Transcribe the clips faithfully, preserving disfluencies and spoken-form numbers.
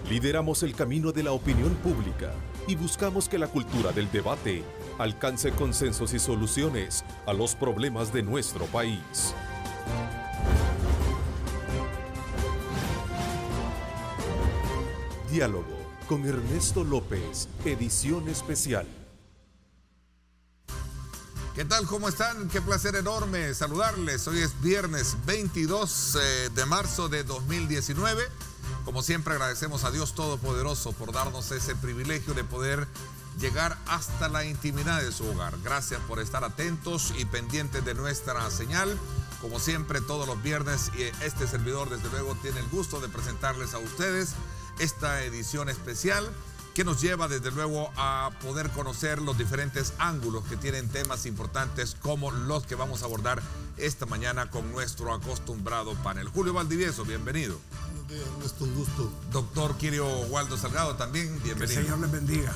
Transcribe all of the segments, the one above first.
Lideramos el camino de la opinión pública y buscamos que la cultura del debate alcance consensos y soluciones a los problemas de nuestro país. Diálogo con Ernesto López, edición especial. ¿Qué tal? ¿Cómo están? Qué placer enorme saludarles. Hoy es viernes veintidós de marzo de dos mil diecinueve. Como siempre, agradecemos a Dios Todopoderoso por darnos ese privilegio de poder llegar hasta la intimidad de su hogar. Gracias por estar atentos y pendientes de nuestra señal. Como siempre, todos los viernes, este servidor, desde luego, tiene el gusto de presentarles a ustedes esta edición especial que nos lleva, desde luego, a poder conocer los diferentes ángulos que tienen temas importantes como los que vamos a abordar esta mañana con nuestro acostumbrado panel. Julio Valdivieso, bienvenido. Buenos días, Ernesto, un gusto. Doctor Quirio Waldo Salgado, también bienvenido. Que el Señor les bendiga.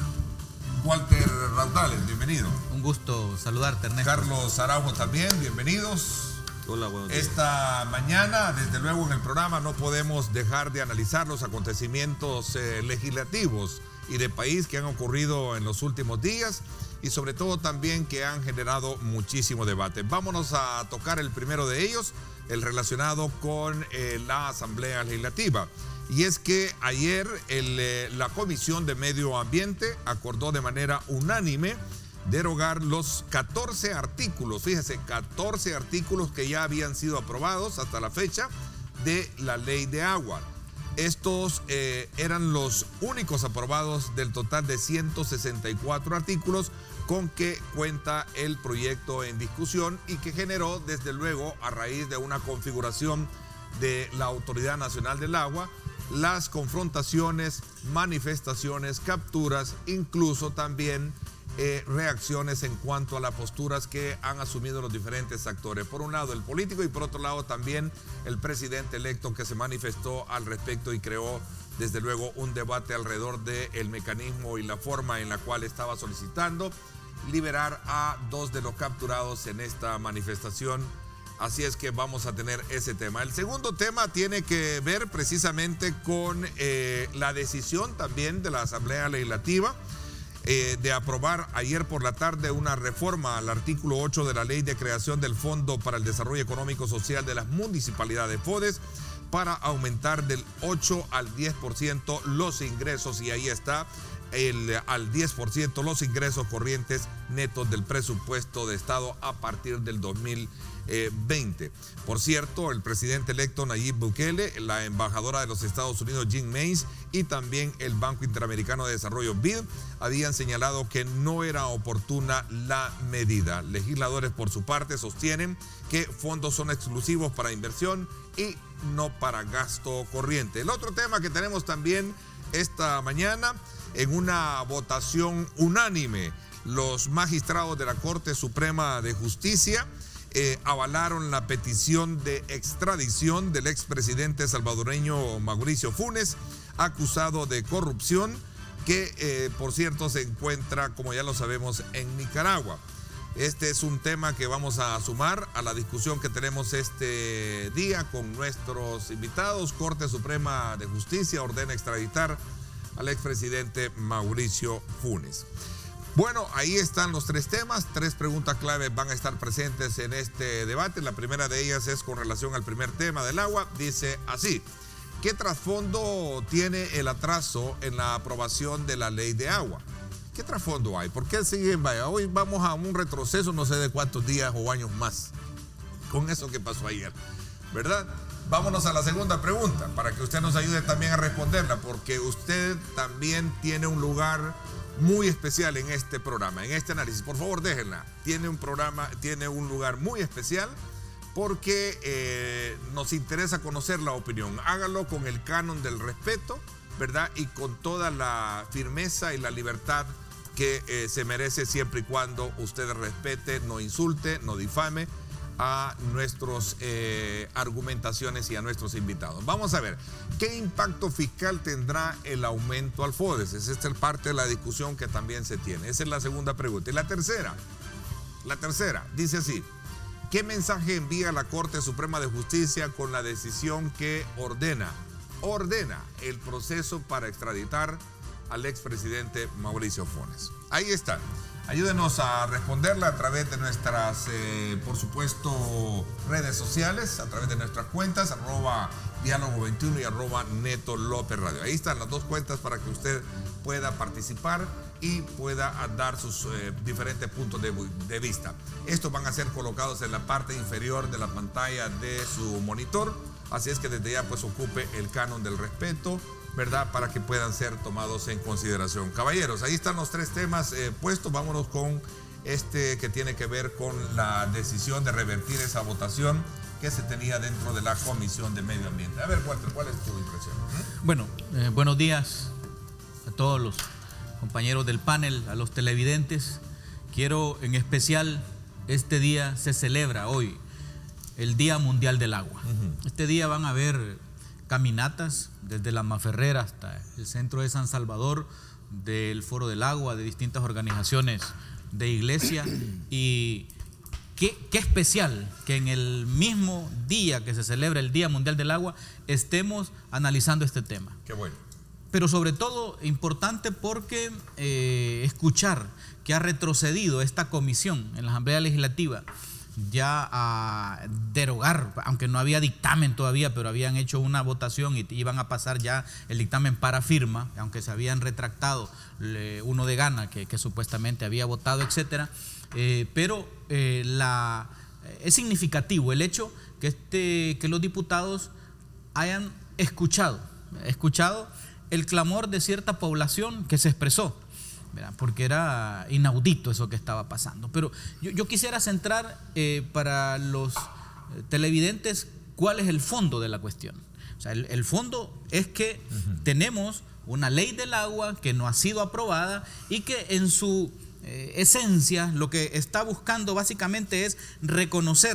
Walter Raudales, bienvenido. Un gusto saludarte, Ernesto. Carlos Araujo también, bienvenidos. Hola, buenos días. Esta mañana, desde luego, en el programa no podemos dejar de analizar los acontecimientos eh, legislativos y de país que han ocurrido en los últimos días y sobre todo también que han generado muchísimo debate. Vámonos a tocar el primero de ellos, el relacionado con eh, la Asamblea Legislativa. Y es que ayer el, eh, la Comisión de Medio Ambiente acordó de manera unánime derogar los catorce artículos, fíjese, catorce artículos que ya habían sido aprobados hasta la fecha de la Ley de Agua. Estos eh, eran los únicos aprobados del total de ciento sesenta y cuatro artículos con que cuenta el proyecto en discusión y que generó, desde luego, a raíz de una configuración de la Autoridad Nacional del Agua, las confrontaciones, manifestaciones, capturas, incluso también eh, reacciones en cuanto a las posturas que han asumido los diferentes actores. Por un lado el político y por otro lado también el presidente electo, que se manifestó al respecto y creó desde luego un debate alrededor del mecanismo y la forma en la cual estaba solicitando liberar a dos de los capturados en esta manifestación. Así es que vamos a tener ese tema. El segundo tema tiene que ver precisamente con eh, la decisión también de la Asamblea Legislativa eh, de aprobar ayer por la tarde una reforma al artículo ocho de la Ley de Creación del Fondo para el Desarrollo Económico Social de las Municipalidades, FODES, para aumentar del ocho al diez por ciento los ingresos, y ahí está, el, al diez por ciento los ingresos corrientes netos del presupuesto de Estado a partir del dos mil veinte. Por cierto, el presidente electo Nayib Bukele, la embajadora de los Estados Unidos Jean Mace y también el Banco Interamericano de Desarrollo B I D habían señalado que no era oportuna la medida. Legisladores, por su parte, sostienen que fondos son exclusivos para inversión y no para gasto corriente. El otro tema que tenemos también esta mañana, en una votación unánime, los magistrados de la Corte Suprema de Justicia Eh, avalaron la petición de extradición del expresidente salvadoreño Mauricio Funes, acusado de corrupción, que eh, por cierto se encuentra, como ya lo sabemos, en Nicaragua. Este es un tema que vamos a sumar a la discusión que tenemos este día con nuestros invitados. Corte Suprema de Justicia ordena extraditar al expresidente Mauricio Funes. Bueno, ahí están los tres temas, tres preguntas claves van a estar presentes en este debate. La primera de ellas es con relación al primer tema del agua. Dice así: ¿qué trasfondo tiene el atraso en la aprobación de la Ley de Agua? ¿Qué trasfondo hay? ¿Por qué siguen? Vaya, hoy vamos a un retroceso, no sé de cuántos días o años más, con eso que pasó ayer, ¿verdad? Vámonos a la segunda pregunta, para que usted nos ayude también a responderla, porque usted también tiene un lugar muy especial en este programa, en este análisis. Por favor, déjenla. Tiene un programa, tiene un lugar muy especial porque eh, nos interesa conocer la opinión. Hágalo con el canon del respeto, ¿verdad? Y con toda la firmeza y la libertad que eh, se merece, siempre y cuando usted respete, no insulte, no difame a nuestras eh, argumentaciones y a nuestros invitados. Vamos a ver, ¿qué impacto fiscal tendrá el aumento al FODES? Esa es parte de la discusión que también se tiene. Esa es la segunda pregunta. Y la tercera, la tercera, dice así: ¿qué mensaje envía la Corte Suprema de Justicia con la decisión que ordena ordena el proceso para extraditar al expresidente Mauricio Funes. Ahí está. Ayúdenos a responderla a través de nuestras, eh, por supuesto, redes sociales, a través de nuestras cuentas, arroba diálogo veintiuno y arroba Neto López Radio. Ahí están las dos cuentas para que usted pueda participar y pueda dar sus eh, diferentes puntos de, de vista. Estos van a ser colocados en la parte inferior de la pantalla de su monitor, así es que desde ya pues ocupe el canon del respeto, ¿verdad? Para que puedan ser tomados en consideración. Caballeros, ahí están los tres temas eh, puestos. Vámonos con este que tiene que ver con la decisión de revertir esa votación que se tenía dentro de la Comisión de Medio Ambiente. A ver, Walter, ¿cuál es tu impresión? ¿Mm? Bueno, eh, buenos días a todos los compañeros del panel, a los televidentes. Quiero en especial, este día se celebra hoy, el Día Mundial del Agua. Uh-huh. Este día van a haber caminatas desde la Maferrera hasta el centro de San Salvador, del Foro del Agua, de distintas organizaciones de iglesia. Y qué, qué especial que en el mismo día que se celebra el Día Mundial del Agua estemos analizando este tema. Qué bueno. Pero sobre todo importante porque eh, escuchar que ha retrocedido esta comisión en la Asamblea Legislativa ya a derogar, aunque no había dictamen todavía, pero habían hecho una votación y iban a pasar ya el dictamen para firma, aunque se habían retractado le, uno de Gana, que, que supuestamente había votado, etcétera. Eh, pero eh, la, es significativo el hecho que, este, que los diputados hayan escuchado, escuchado el clamor de cierta población que se expresó, ¿verdad? Porque era inaudito eso que estaba pasando. Pero yo, yo quisiera centrar eh, para los televidentes cuál es el fondo de la cuestión. O sea, el, el fondo es que uh-huh. tenemos una ley del agua que no ha sido aprobada y que en su eh, esencia lo que está buscando básicamente es reconocer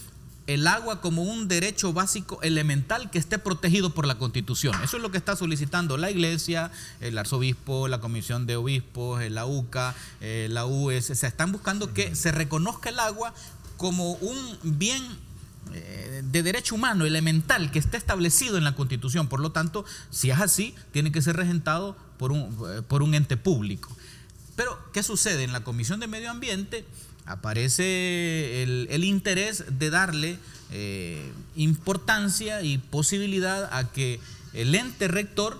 el agua como un derecho básico elemental que esté protegido por la Constitución. Eso es lo que está solicitando la Iglesia, el arzobispo, la Comisión de Obispos, la U C A, eh, la U S. Se están buscando que se reconozca el agua como un bien eh, de derecho humano elemental que esté establecido en la Constitución. Por lo tanto, si es así, tiene que ser regentado por un, por un ente público. Pero, ¿qué sucede? En la Comisión de Medio Ambiente aparece el, el interés de darle eh, importancia y posibilidad a que el ente rector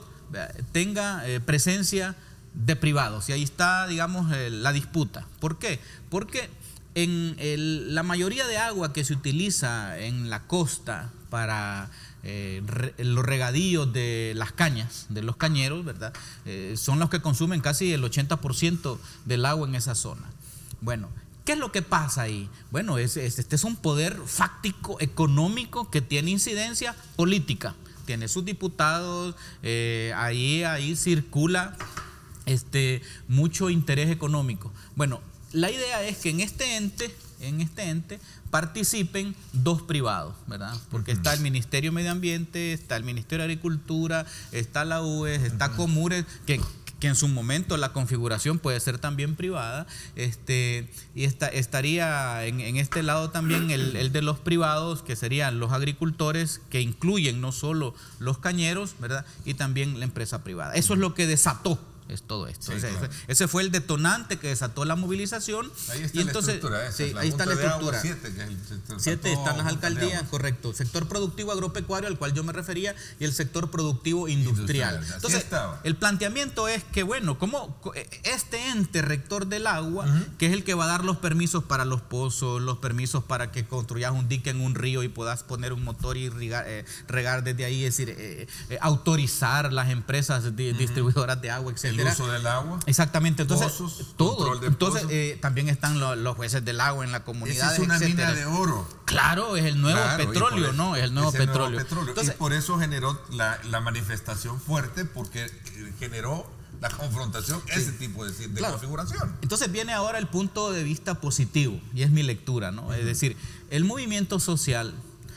tenga eh, presencia de privados. Y ahí está, digamos, eh, la disputa. ¿Por qué? Porque en el, la mayoría de agua que se utiliza en la costa para eh, re, los regadíos de las cañas, de los cañeros, ¿verdad? Eh, son los que consumen casi el ochenta por ciento del agua en esa zona. Bueno, ¿qué es lo que pasa ahí? Bueno, es, es, este es un poder fáctico, económico, que tiene incidencia política. Tiene sus diputados, eh, ahí, ahí circula este, mucho interés económico. Bueno, la idea es que en este ente, en este ente participen dos privados, ¿verdad? Porque uh-huh. está el Ministerio de Medio Ambiente, está el Ministerio de Agricultura, está la U E S, está uh-huh. Comures, que que en su momento la configuración puede ser también privada, este, y esta, estaría en, en este lado también el, el de los privados, que serían los agricultores, que incluyen no solo los cañeros, ¿verdad? Y también la empresa privada. Eso es lo que desató es todo esto. Sí, ese, claro. ese fue el detonante que desató la movilización. Ahí está y entonces, la estructura. Esa, sí, la ahí está la estructura. siete, que es el sector, siete están las alcaldías, correcto. Sector productivo agropecuario, al cual yo me refería, y el sector productivo industrial. industrial. Entonces, el planteamiento es que, bueno, como este ente rector del agua, uh-huh. que es el que va a dar los permisos para los pozos, los permisos para que construyas un dique en un río y puedas poner un motor y regar, eh, regar desde ahí, es decir, eh, eh, autorizar las empresas de, uh-huh. distribuidoras de agua, etcétera. El uso del agua. Exactamente, entonces pozos, todo. Entonces eh, también están los, los jueces del agua en la comunidad. Es una etcétera. mina de oro. Claro, es el nuevo claro, petróleo, eso, ¿no? Es el nuevo es petróleo. El nuevo petróleo. Entonces, y por eso generó la, la manifestación fuerte, porque generó la confrontación, sí. ese tipo de, de claro. configuración. Entonces viene ahora el punto de vista positivo, y es mi lectura, ¿no? Uh-huh. Es decir, el movimiento social,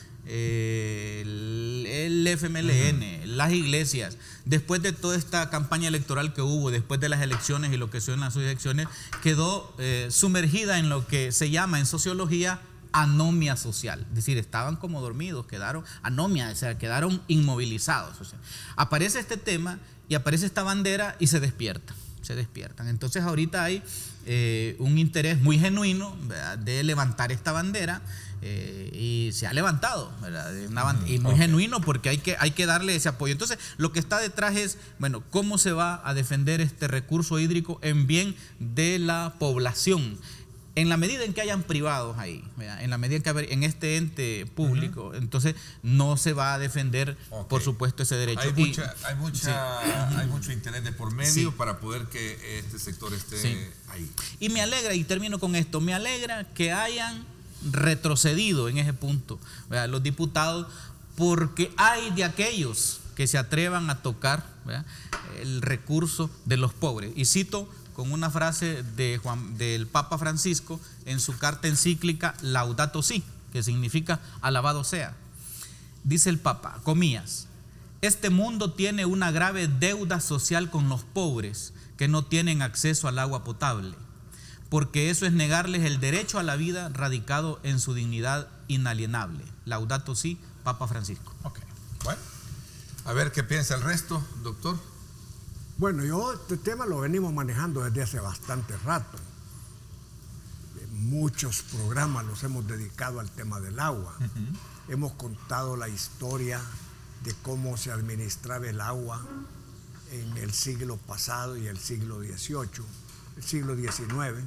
eh, el, el F M L N, uh-huh. las iglesias, después de toda esta campaña electoral que hubo, después de las elecciones y lo que son las elecciones, quedó eh, sumergida en lo que se llama en sociología anomia social, es decir, estaban como dormidos, quedaron anomia, o sea, quedaron inmovilizados. O sea, aparece este tema y aparece esta bandera y se despiertan, se despiertan. Entonces ahorita hay eh, un interés muy genuino, ¿verdad?, de levantar esta bandera. Eh, y se ha levantado, ¿verdad? Una band- y muy okay. genuino, porque hay que, hay que darle ese apoyo. Entonces, lo que está detrás es, bueno, cómo se va a defender este recurso hídrico en bien de la población. En la medida en que hayan privados ahí, ¿verdad?, en la medida en que haya en este ente público, uh-huh. entonces no se va a defender, okay. por supuesto, ese derecho. Hay, y, mucha, hay, mucha, sí. hay mucho interés de por medio sí. para poder que este sector esté sí. ahí. Y me alegra, y termino con esto, me alegra que hayan retrocedido en ese punto, ¿verdad?, los diputados, porque hay de aquellos que se atrevan a tocar, ¿verdad?, el recurso de los pobres. Y cito con una frase de Juan, del Papa Francisco en su carta encíclica Laudato Si, que significa alabado sea. Dice el Papa, comillas: este mundo tiene una grave deuda social con los pobres que no tienen acceso al agua potable, porque eso es negarles el derecho a la vida radicado en su dignidad inalienable. Laudato Si, Papa Francisco. Ok, bueno, a ver qué piensa el resto, doctor. Bueno, yo este tema lo venimos manejando desde hace bastante rato. Muchos programas los hemos dedicado al tema del agua. Uh-huh. Hemos contado la historia de cómo se administraba el agua en el siglo pasado y el siglo dieciocho. El siglo diecinueve,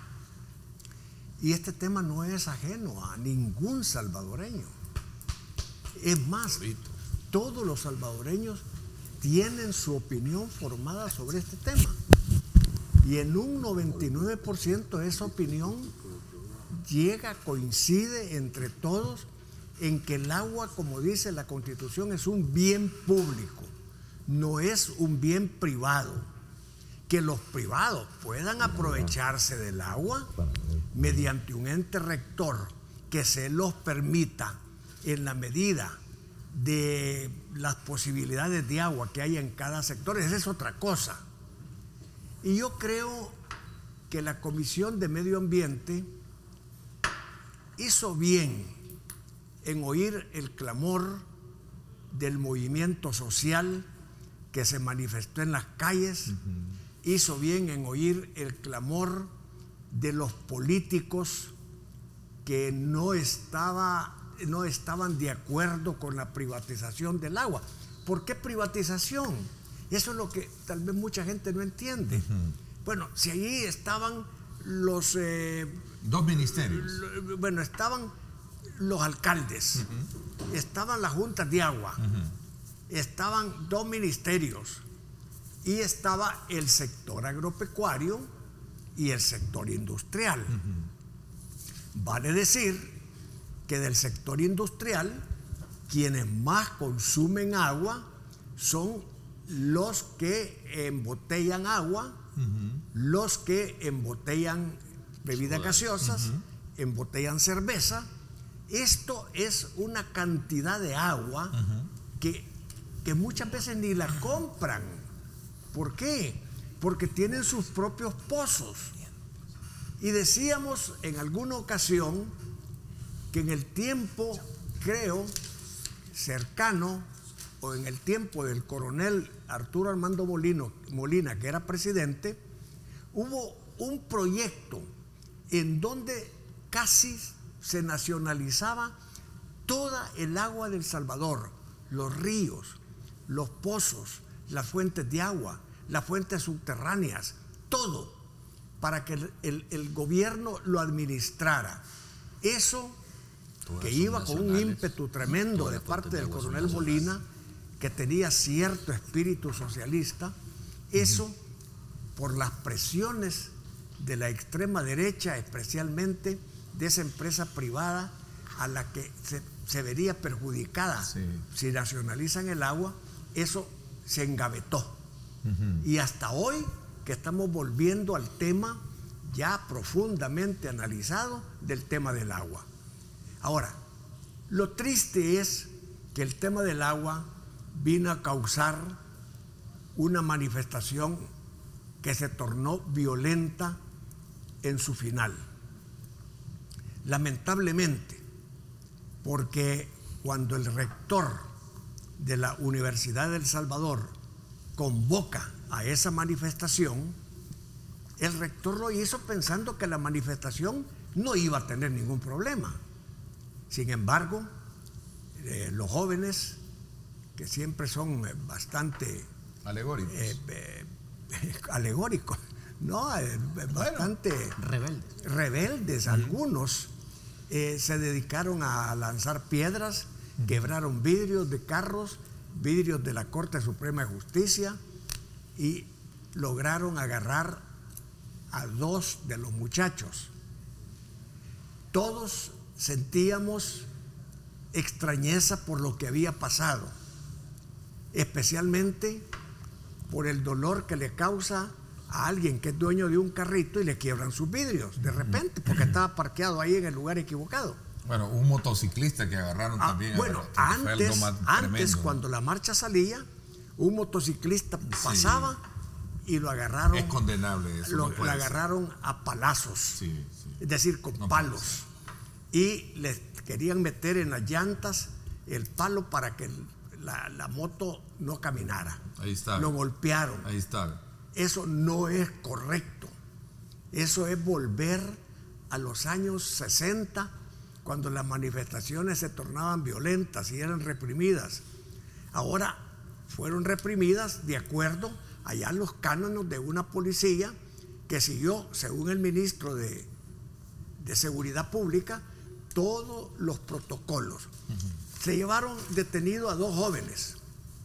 y este tema no es ajeno a ningún salvadoreño. Es más, todos los salvadoreños tienen su opinión formada sobre este tema, y en un noventa y nueve por ciento esa opinión llega, coincide entre todos en que el agua, como dice la Constitución, es un bien público, no es un bien privado. Que los privados puedan aprovecharse del agua mediante un ente rector que se los permita en la medida de las posibilidades de agua que hay en cada sector, esa es otra cosa. Y yo creo que la Comisión de Medio Ambiente hizo bien en oír el clamor del movimiento social que se manifestó en las calles. Uh-huh. Hizo bien en oír el clamor de los políticos que no, estaba, no estaban de acuerdo con la privatización del agua. ¿Por qué privatización? Eso es lo que tal vez mucha gente no entiende. Uh-huh. Bueno, si allí estaban los... Eh, Dos ministerios. Lo, bueno, estaban los alcaldes, uh-huh. estaban las juntas de agua, uh-huh. estaban dos ministerios, y estaba el sector agropecuario y el sector industrial. Uh-huh. Vale decir que del sector industrial, quienes más consumen agua son los que embotellan agua, uh-huh. los que embotellan bebidas gaseosas, uh-huh. embotellan cerveza. Esto es una cantidad de agua uh-huh. que, que muchas veces ni la compran. ¿Por qué? Porque tienen sus propios pozos. Y decíamos en alguna ocasión que en el tiempo, creo, cercano, o en el tiempo del coronel Arturo Armando Molino, Molina, que era presidente, hubo un proyecto en donde casi se nacionalizaba toda el agua del Salvador, los ríos, los pozos, las fuentes de agua, las fuentes subterráneas, todo, para que el, el, el gobierno lo administrara. Eso todas que iba con un ímpetu tremendo de parte del coronel Molina, que tenía cierto espíritu socialista, eso uh-huh. por las presiones de la extrema derecha, especialmente de esa empresa privada a la que se, se vería perjudicada sí. si nacionalizan el agua, eso se engavetó. Uh-huh. Y hasta hoy que estamos volviendo al tema ya profundamente analizado del tema del agua. Ahora, lo triste es que el tema del agua vino a causar una manifestación que se tornó violenta en su final. Lamentablemente, porque cuando el rector de la Universidad de El Salvador convoca a esa manifestación, el rector lo hizo pensando que la manifestación no iba a tener ningún problema. Sin embargo, eh, los jóvenes, que siempre son bastante alegóricos, eh, eh, alegóricos, no, eh, bastante rebeldes, rebeldes, uh-huh. Algunos eh, se dedicaron a lanzar piedras, uh-huh. Quebraron vidrios de carros, vidrios de la Corte Suprema de Justicia, y lograron agarrar a dos de los muchachos. Todos sentíamos extrañeza por lo que había pasado, especialmente por el dolor que le causa a alguien que es dueño de un carrito y le quiebran sus vidrios de repente porque estaba parqueado ahí en el lugar equivocado. Bueno, un motociclista que agarraron ah, también. Bueno, antes, antes cuando la marcha salía, un motociclista pasaba, sí, y lo agarraron. Es condenable eso. Lo, no lo agarraron ser. a palazos, sí, sí. Es decir, con no palos. Y les querían meter en las llantas el palo para que la, la moto no caminara. Ahí está. Lo golpearon. Ahí está. Eso no es correcto. Eso es volver a los años sesenta, cuando las manifestaciones se tornaban violentas y eran reprimidas. Ahora fueron reprimidas de acuerdo allá los cánones de una policía que siguió, según el ministro de, de Seguridad Pública, todos los protocolos. Uh-huh. Se llevaron detenidos a dos jóvenes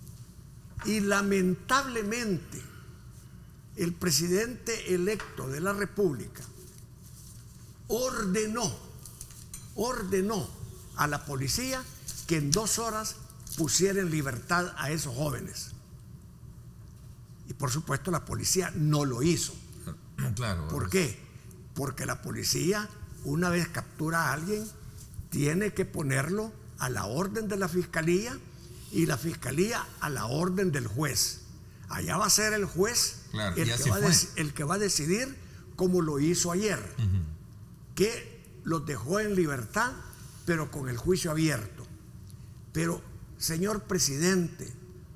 y lamentablemente el presidente electo de la República ordenó, ordenó a la policía que en dos horas pusiera en libertad a esos jóvenes. Y por supuesto la policía no lo hizo. Claro. ¿Por qué? Porque la policía, una vez captura a alguien, tiene que ponerlo a la orden de la fiscalía y la fiscalía a la orden del juez. Allá va a ser el juez, claro, el, que va a el que va a decidir, como lo hizo ayer, uh-huh. que los dejó en libertad, pero con el juicio abierto. Pero, señor presidente,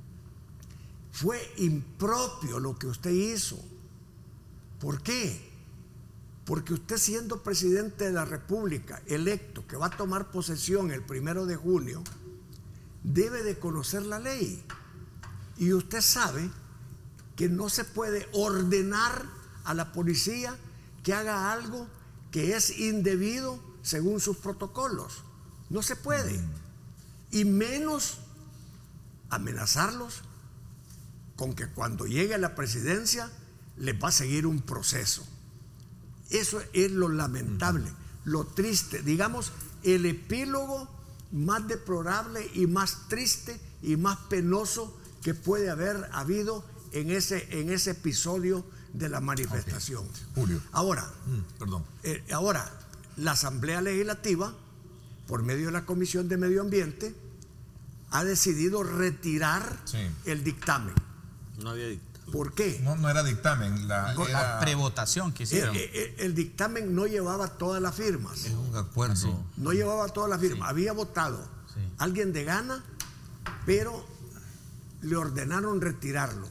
fue impropio lo que usted hizo. ¿Por qué? Porque usted, siendo presidente de la República, electo, que va a tomar posesión el primero de junio, debe de conocer la ley. Y usted sabe que no se puede ordenar a la policía que haga algo que es indebido según sus protocolos. No se puede. Y menos amenazarlos con que cuando llegue a la presidencia les va a seguir un proceso. Eso es lo lamentable, lo triste, digamos, el epílogo más deplorable y más triste y más penoso que puede haber habido en ese, en ese episodio de la manifestación. Okay. Julio. Ahora, mm, perdón. Eh, ahora, la Asamblea Legislativa, por medio de la Comisión de Medio Ambiente, ha decidido retirar sí. el dictamen. No había dictamen. ¿Por qué? No, no era dictamen, la, era... la prevotación que hicieron. El, el, el dictamen no llevaba todas las firmas. Es un acuerdo. Sí. No llevaba todas las firmas. Sí. Había votado sí. alguien de Gana, pero le ordenaron retirarlo.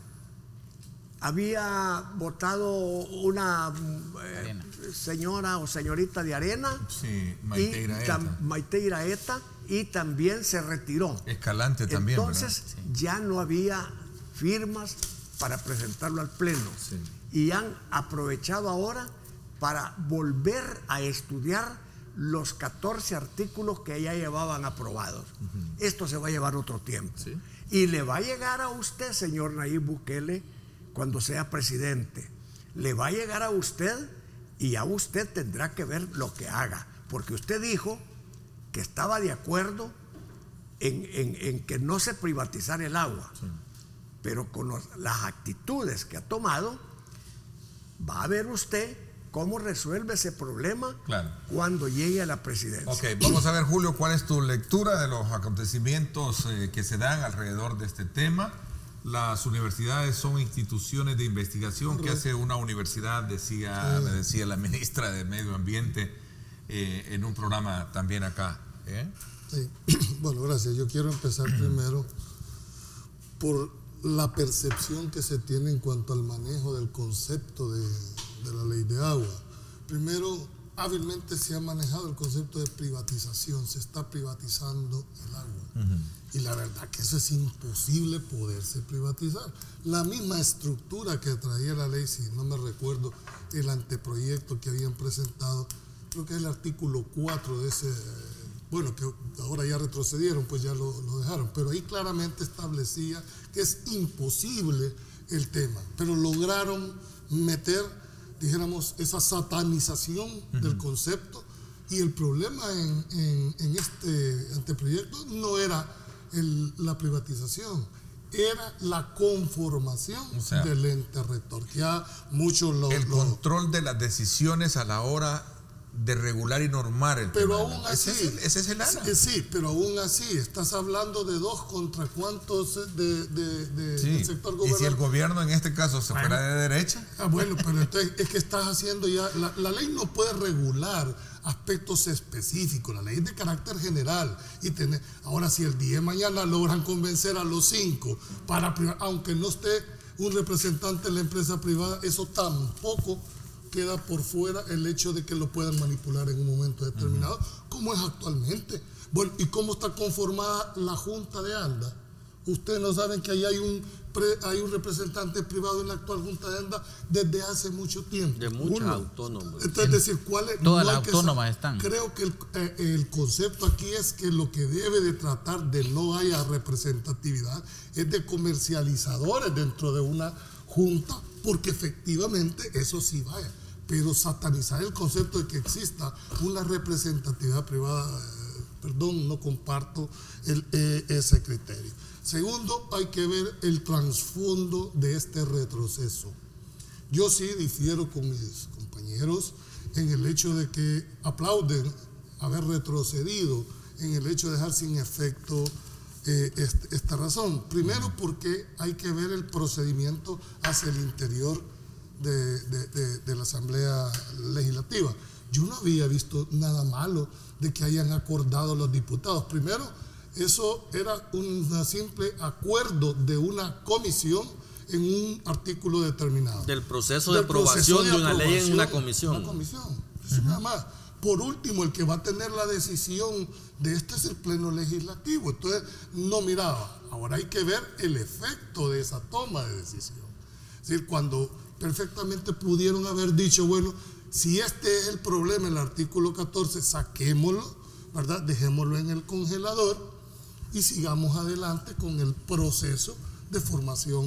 Había votado una eh, señora o señorita de Arena, sí, Maite Iraeta. Y, Maite Iraeta, y también se retiró. Escalante también. Entonces sí. ya no había firmas para presentarlo al Pleno. Sí. Y han aprovechado ahora para volver a estudiar los catorce artículos que ya llevaban aprobados. Uh-huh. Esto se va a llevar otro tiempo. ¿Sí? Y le va a llegar a usted, señor Nayib Bukele, cuando sea presidente. Le va a llegar a usted y ya usted tendrá que ver lo que haga. Porque usted dijo que estaba de acuerdo en, en, en que no se privatizara el agua. Sí. Pero con los, las actitudes que ha tomado, va a ver usted cómo resuelve ese problema claro. cuando llegue a la presidencia. Ok, vamos a ver, Julio, cuál es tu lectura de los acontecimientos eh, que se dan alrededor de este tema. Las universidades son instituciones de investigación. ¿Qué hace una universidad? Decía, me decía la ministra de Medio Ambiente, eh, en un programa también acá. ¿eh? Sí. Bueno, gracias. Yo quiero empezar primero por la percepción que se tiene en cuanto al manejo del concepto de, de la ley de agua. Primero, hábilmente se ha manejado el concepto de privatización, se está privatizando el agua. Uh-huh. Y la verdad que eso es imposible poderse privatizar. La misma estructura que traía la ley, si no me recuerdo el anteproyecto que habían presentado, creo que es el artículo cuatro de ese, bueno, que ahora ya retrocedieron, pues ya lo, lo dejaron, pero ahí claramente establecía que es imposible el tema, pero lograron meter, dijéramos, esa satanización uh-huh. del concepto, y el problema en, en, en este anteproyecto no era el, la privatización, era la conformación, o sea, del ente rector. Ya muchos lo, el lo, control de las decisiones a la hora de regular y normar el pero tema. Aún así, ese es el, ese es el ala. Sí, sí, pero aún así, estás hablando de dos contra cuántos de, de, de, sí. del sector gobernamental. Y si el gobierno en este caso se bueno, fuera de derecha. Ah, bueno, pero entonces es que estás haciendo ya, la, la ley no puede regular aspectos específicos, la ley es de carácter general. Y tener, ahora, si el día de mañana logran convencer a los cinco, para aunque no esté un representante de la empresa privada, eso tampoco queda por fuera el hecho de que lo puedan manipular en un momento determinado, uh-huh. como es actualmente. Bueno, ¿y cómo está conformada la Junta de ANDA? Ustedes no saben que ahí hay un, pre, hay un representante privado en la actual Junta de ANDA desde hace mucho tiempo. De muchas autónomas. Entonces, es decir, ¿cuál es? Todas no las autónomas que, están. Creo que el, eh, el concepto aquí es que lo que debe de tratar de no haya representatividad es de comercializadores dentro de una junta, porque efectivamente eso sí vaya. Pero satanizar el concepto de que exista una representatividad privada, eh, perdón, no comparto el, eh, ese criterio. Segundo, hay que ver el trasfondo de este retroceso. Yo sí difiero con mis compañeros en el hecho de que aplauden haber retrocedido, en el hecho de dejar sin efecto eh, este, esta razón. Primero, porque hay que ver el procedimiento hacia el interior De, de, de, de la Asamblea Legislativa. Yo no había visto nada malo de que hayan acordado los diputados. Primero, eso era un simple acuerdo de una comisión en un artículo determinado. Del proceso de Del aprobación proceso de, de una ley en una comisión. Una comisión. Eso uh-huh. nada más. Por último, el que va a tener la decisión de este es el Pleno Legislativo. Entonces, no miraba. Ahora hay que ver el efecto de esa toma de decisión. Es decir, cuando perfectamente pudieron haber dicho, bueno, si este es el problema, el artículo catorce, saquémoslo, ¿verdad? Dejémoslo en el congelador y sigamos adelante con el proceso de formación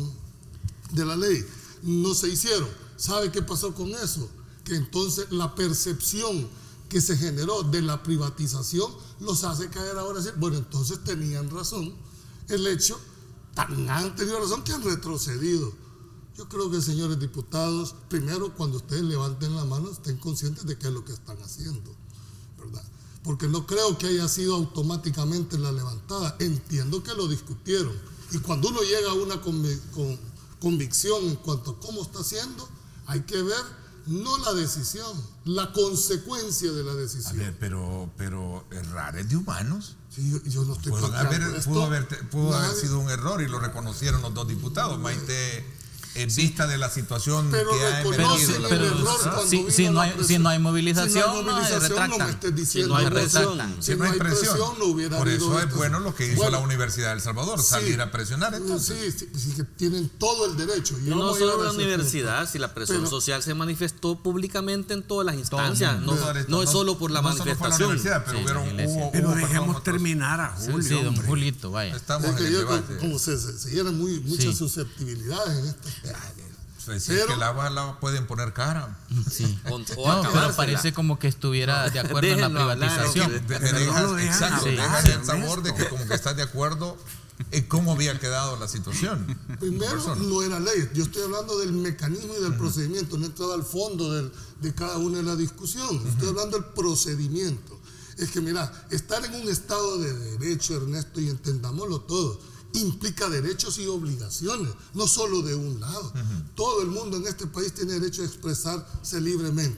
de la ley. No se hicieron. ¿Sabe qué pasó con eso? Que entonces la percepción que se generó de la privatización los hace caer ahora así. Bueno, entonces tenían razón. El hecho, tan han tenido razón que han retrocedido. Yo creo que, señores diputados, primero, cuando ustedes levanten la mano, estén conscientes de qué es lo que están haciendo, ¿verdad? Porque no creo que haya sido automáticamente la levantada. Entiendo que lo discutieron. Y cuando uno llega a una conv- con, convicción en cuanto a cómo está haciendo, hay que ver no la decisión, la consecuencia de la decisión. A ver, pero, pero errar es de humanos. Sí, yo, yo no estoy pudo haber, esto. pudo haber, pudo Nadie, haber sido un error y lo reconocieron los dos diputados. Maite, en sí. vista de la situación pero que ha emergido. La pero, error si, si, no hay, si no hay movilización, si no hay, movilización, no, no me estés diciendo. Si no hay presión, si no hay presión, presión no hubiera por eso esto. Es bueno lo que hizo bueno, la Universidad de El Salvador, sí, salir a presionar entonces. Sí, sí, sí, que tienen todo el derecho. Y no solo la universidad, punto. Si la presión pero, social se manifestó públicamente en todas las instancias, no, no, no es solo por la no manifestación. Solo por la pero, sí, hubieron, hubo, pero hubo, dejemos perdón, terminar a Julio. Sí, don Julito, vaya. Estamos en el yo, debate. Como se, se, se llenan muy, muchas sí. susceptibilidades en este. Pues si pero, es que el agua la pueden poner cara. Sí. O, o no, pero parece como que estuviera de acuerdo en la privatización. Hablar, de, de, de dejas, no exacto, sí. dejas el sabor de que como que estás de acuerdo en cómo había quedado la situación. Primero, no era ley. Yo estoy hablando del mecanismo y del uh-huh. procedimiento. No he entrado al fondo del, de cada una de las discusiones. Uh-huh. Estoy hablando del procedimiento. Es que, mira, estar en un estado de derecho, Ernesto, y entendámoslo todo, implica derechos y obligaciones, no solo de un lado. Uh-huh. Todo el mundo en este país tiene derecho a expresarse libremente.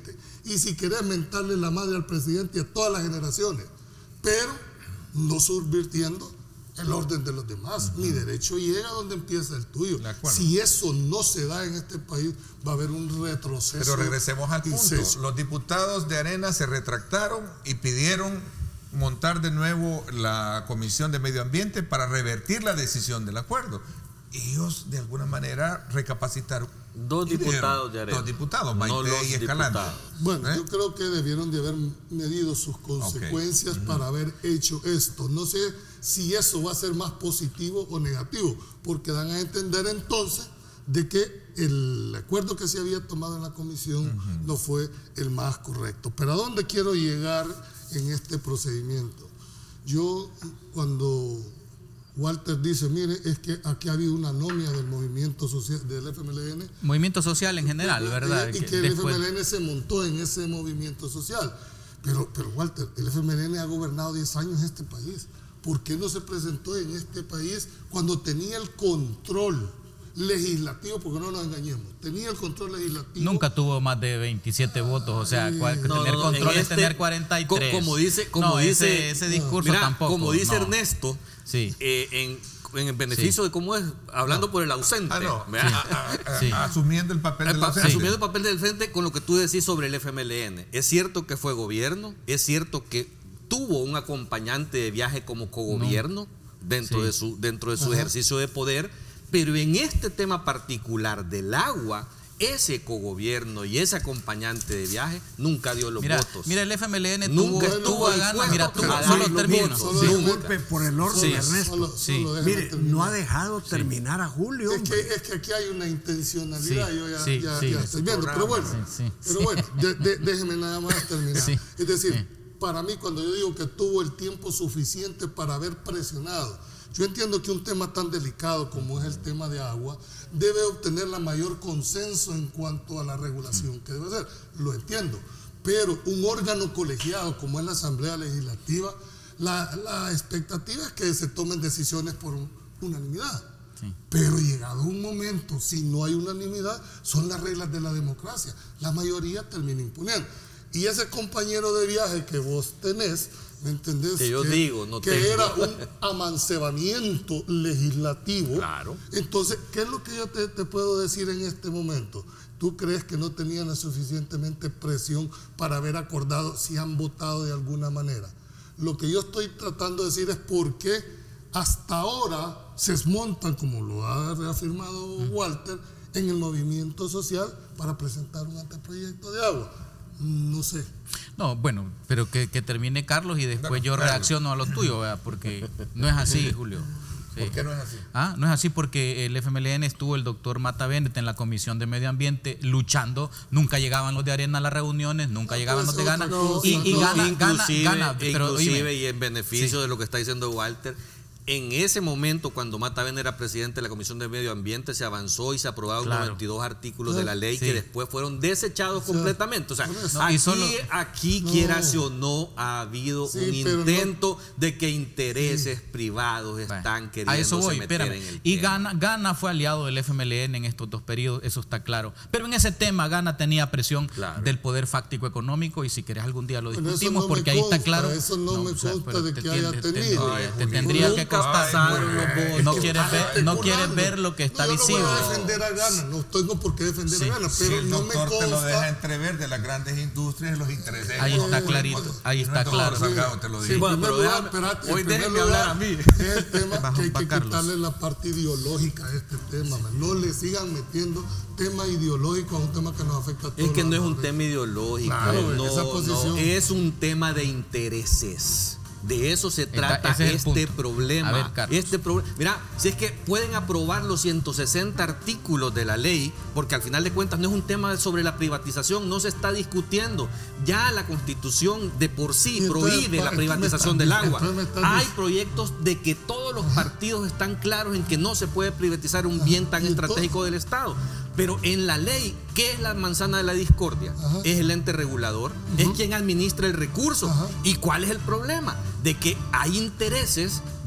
y si querés mentarle la madre al presidente y a todas las generaciones, pero no subvirtiendo el orden de los demás. Uh-huh. Mi derecho llega donde empieza el tuyo. Si eso no se da en este país, va a haber un retroceso. Pero regresemos al punto. Los diputados de Arena se retractaron y pidieron montar de nuevo la Comisión de Medio Ambiente para revertir la decisión del acuerdo. Ellos de alguna manera recapacitaron. Dos diputados de Arena. Dos diputados, Maite no y Escalante. Bueno, ¿Eh? yo creo que debieron de haber medido sus consecuencias okay. para haber hecho esto. No sé si eso va a ser más positivo o negativo, porque dan a entender entonces de que el acuerdo que se había tomado en la comisión uh-huh. no fue el más correcto. Pero ¿a dónde quiero llegar en este procedimiento? Yo, cuando Walter dice, mire, es que aquí ha habido una anomia del movimiento social, del F M L N. Movimiento social en general, y, ¿verdad? Y que, que el después... F M L N se montó en ese movimiento social. Pero, pero Walter, el F M L N ha gobernado diez años este país. ¿Por qué no se presentó en este país cuando tenía el control legislativo? Porque no nos engañemos, tenía el control legislativo. Nunca tuvo más de veintisiete votos, o sea, cual, no, tener no, control es este, tener cuarenta y tres. Como dice, como no, dice ese, ese discurso mira, tampoco. Como dice no. Ernesto, sí. eh, en en el beneficio sí. de cómo es, hablando no. por el ausente. Ah, no. sí. a, a, sí. Asumiendo el papel del ausente. Asumiendo el papel del frente con lo que tú decís sobre el F M L N. Es cierto que fue gobierno, es cierto que tuvo un acompañante de viaje como cogobierno no. dentro, sí. de su, dentro de su ejercicio de poder, pero en este tema particular del agua, ese cogobierno y ese acompañante de viaje nunca dio los mira, votos. Mira, el F M L N nunca tuvo, estuvo a ganas, mira, tuvo, a solo termino. Solo disculpe por el orden, sí, Ernesto. Solo, sí. solo Mire, terminar. no ha dejado terminar sí. a Julio. Es que, es que aquí hay una intencionalidad, sí, yo ya, sí, ya, sí, ya estoy viendo, pero bueno, sí, sí, pero bueno, de, de, déjeme nada más terminar. Sí, es decir, sí. para mí cuando yo digo que tuvo el tiempo suficiente para haber presionado, yo entiendo que un tema tan delicado como es el tema de agua debe obtener la mayor consenso en cuanto a la regulación que debe ser. Lo entiendo, pero un órgano colegiado como es la Asamblea Legislativa, la, la expectativa es que se tomen decisiones por unanimidad. Sí. Pero llegado un momento, si no hay unanimidad, son las reglas de la democracia. La mayoría termina imponiendo. Y ese compañero de viaje que vos tenés, ¿me entendés? Que yo que, digo, no que tengo. era un amancebamiento legislativo. Claro. Entonces, ¿qué es lo que yo te, te puedo decir en este momento? ¿Tú crees que no tenían la suficientemente presión para haber acordado si han votado de alguna manera? Lo que yo estoy tratando de decir es por qué hasta ahora se desmontan, como lo ha reafirmado Walter, en el movimiento social para presentar un anteproyecto de agua. No sé. No, bueno, pero que, que termine Carlos y después yo reacciono a lo tuyo, ¿verdad? Porque no es así, Julio. Sí. ¿Por qué no es así? Ah, no es así porque el F M L N estuvo el doctor Mata Bennett en la Comisión de Medio Ambiente luchando, nunca llegaban los de Arena a las reuniones, nunca no, llegaban los de Gana no, y, y no, gana, inclusive, gana, gana, pero inclusive oíme, y en beneficio sí. de lo que está diciendo Walter, en ese momento, cuando Mata Bennett era presidente de la Comisión de Medio Ambiente, se avanzó y se aprobaron claro. noventa y dos artículos claro. de la ley sí. que después fueron desechados sí. completamente. O sea, no, aquí, solo, aquí no. quieras o no, ha habido sí, un intento no. de que intereses sí. privados están queriendo a eso voy, meter espérame. en el Y tema. Gana, Gana fue aliado del F M L N en estos dos periodos, eso está claro. Pero en ese tema Gana tenía presión claro. del poder fáctico económico y si querés algún día lo discutimos no porque ahí consta, está claro. Eso no, no me consta o sea, de que te, haya te, tenido. Te, te, te tendría que costar. No quieres ver, no quieres ver lo que está no, visible. No voy a defender a Gana, no tengo por qué defender sí. a Gana, pero sí, el no me consta. Te lo deja entrever de las grandes industrias y los intereses. Ahí está clarito, ahí está claro. Salgado, te lo digo. Sí, bueno, pero lugar, déjame, espérate, hoy déjenme hablar a mí. Es el tema que hay que Carlos. quitarle la parte ideológica a este tema. Man. No le sigan metiendo tema ideológico a un tema que nos afecta a todos. Es que no es un de... tema ideológico, claro, no, esa posición. no, es un tema de intereses. De eso se trata Ese es este problema. A ver, Carlos. Este pro, mira, si es que pueden aprobar los ciento sesenta artículos de la ley, porque al final de cuentas no es un tema sobre la privatización, no se está discutiendo. Ya la Constitución de por sí prohíbe la privatización del agua. Hay proyectos de que todos los partidos están claros en que no se puede privatizar un bien tan estratégico del Estado. Pero en la ley, ¿qué es la manzana de la discordia? Ajá. Es el ente regulador, uh-huh. es quien administra el recurso. Ajá. ¿Y cuál es el problema? De que hay intereses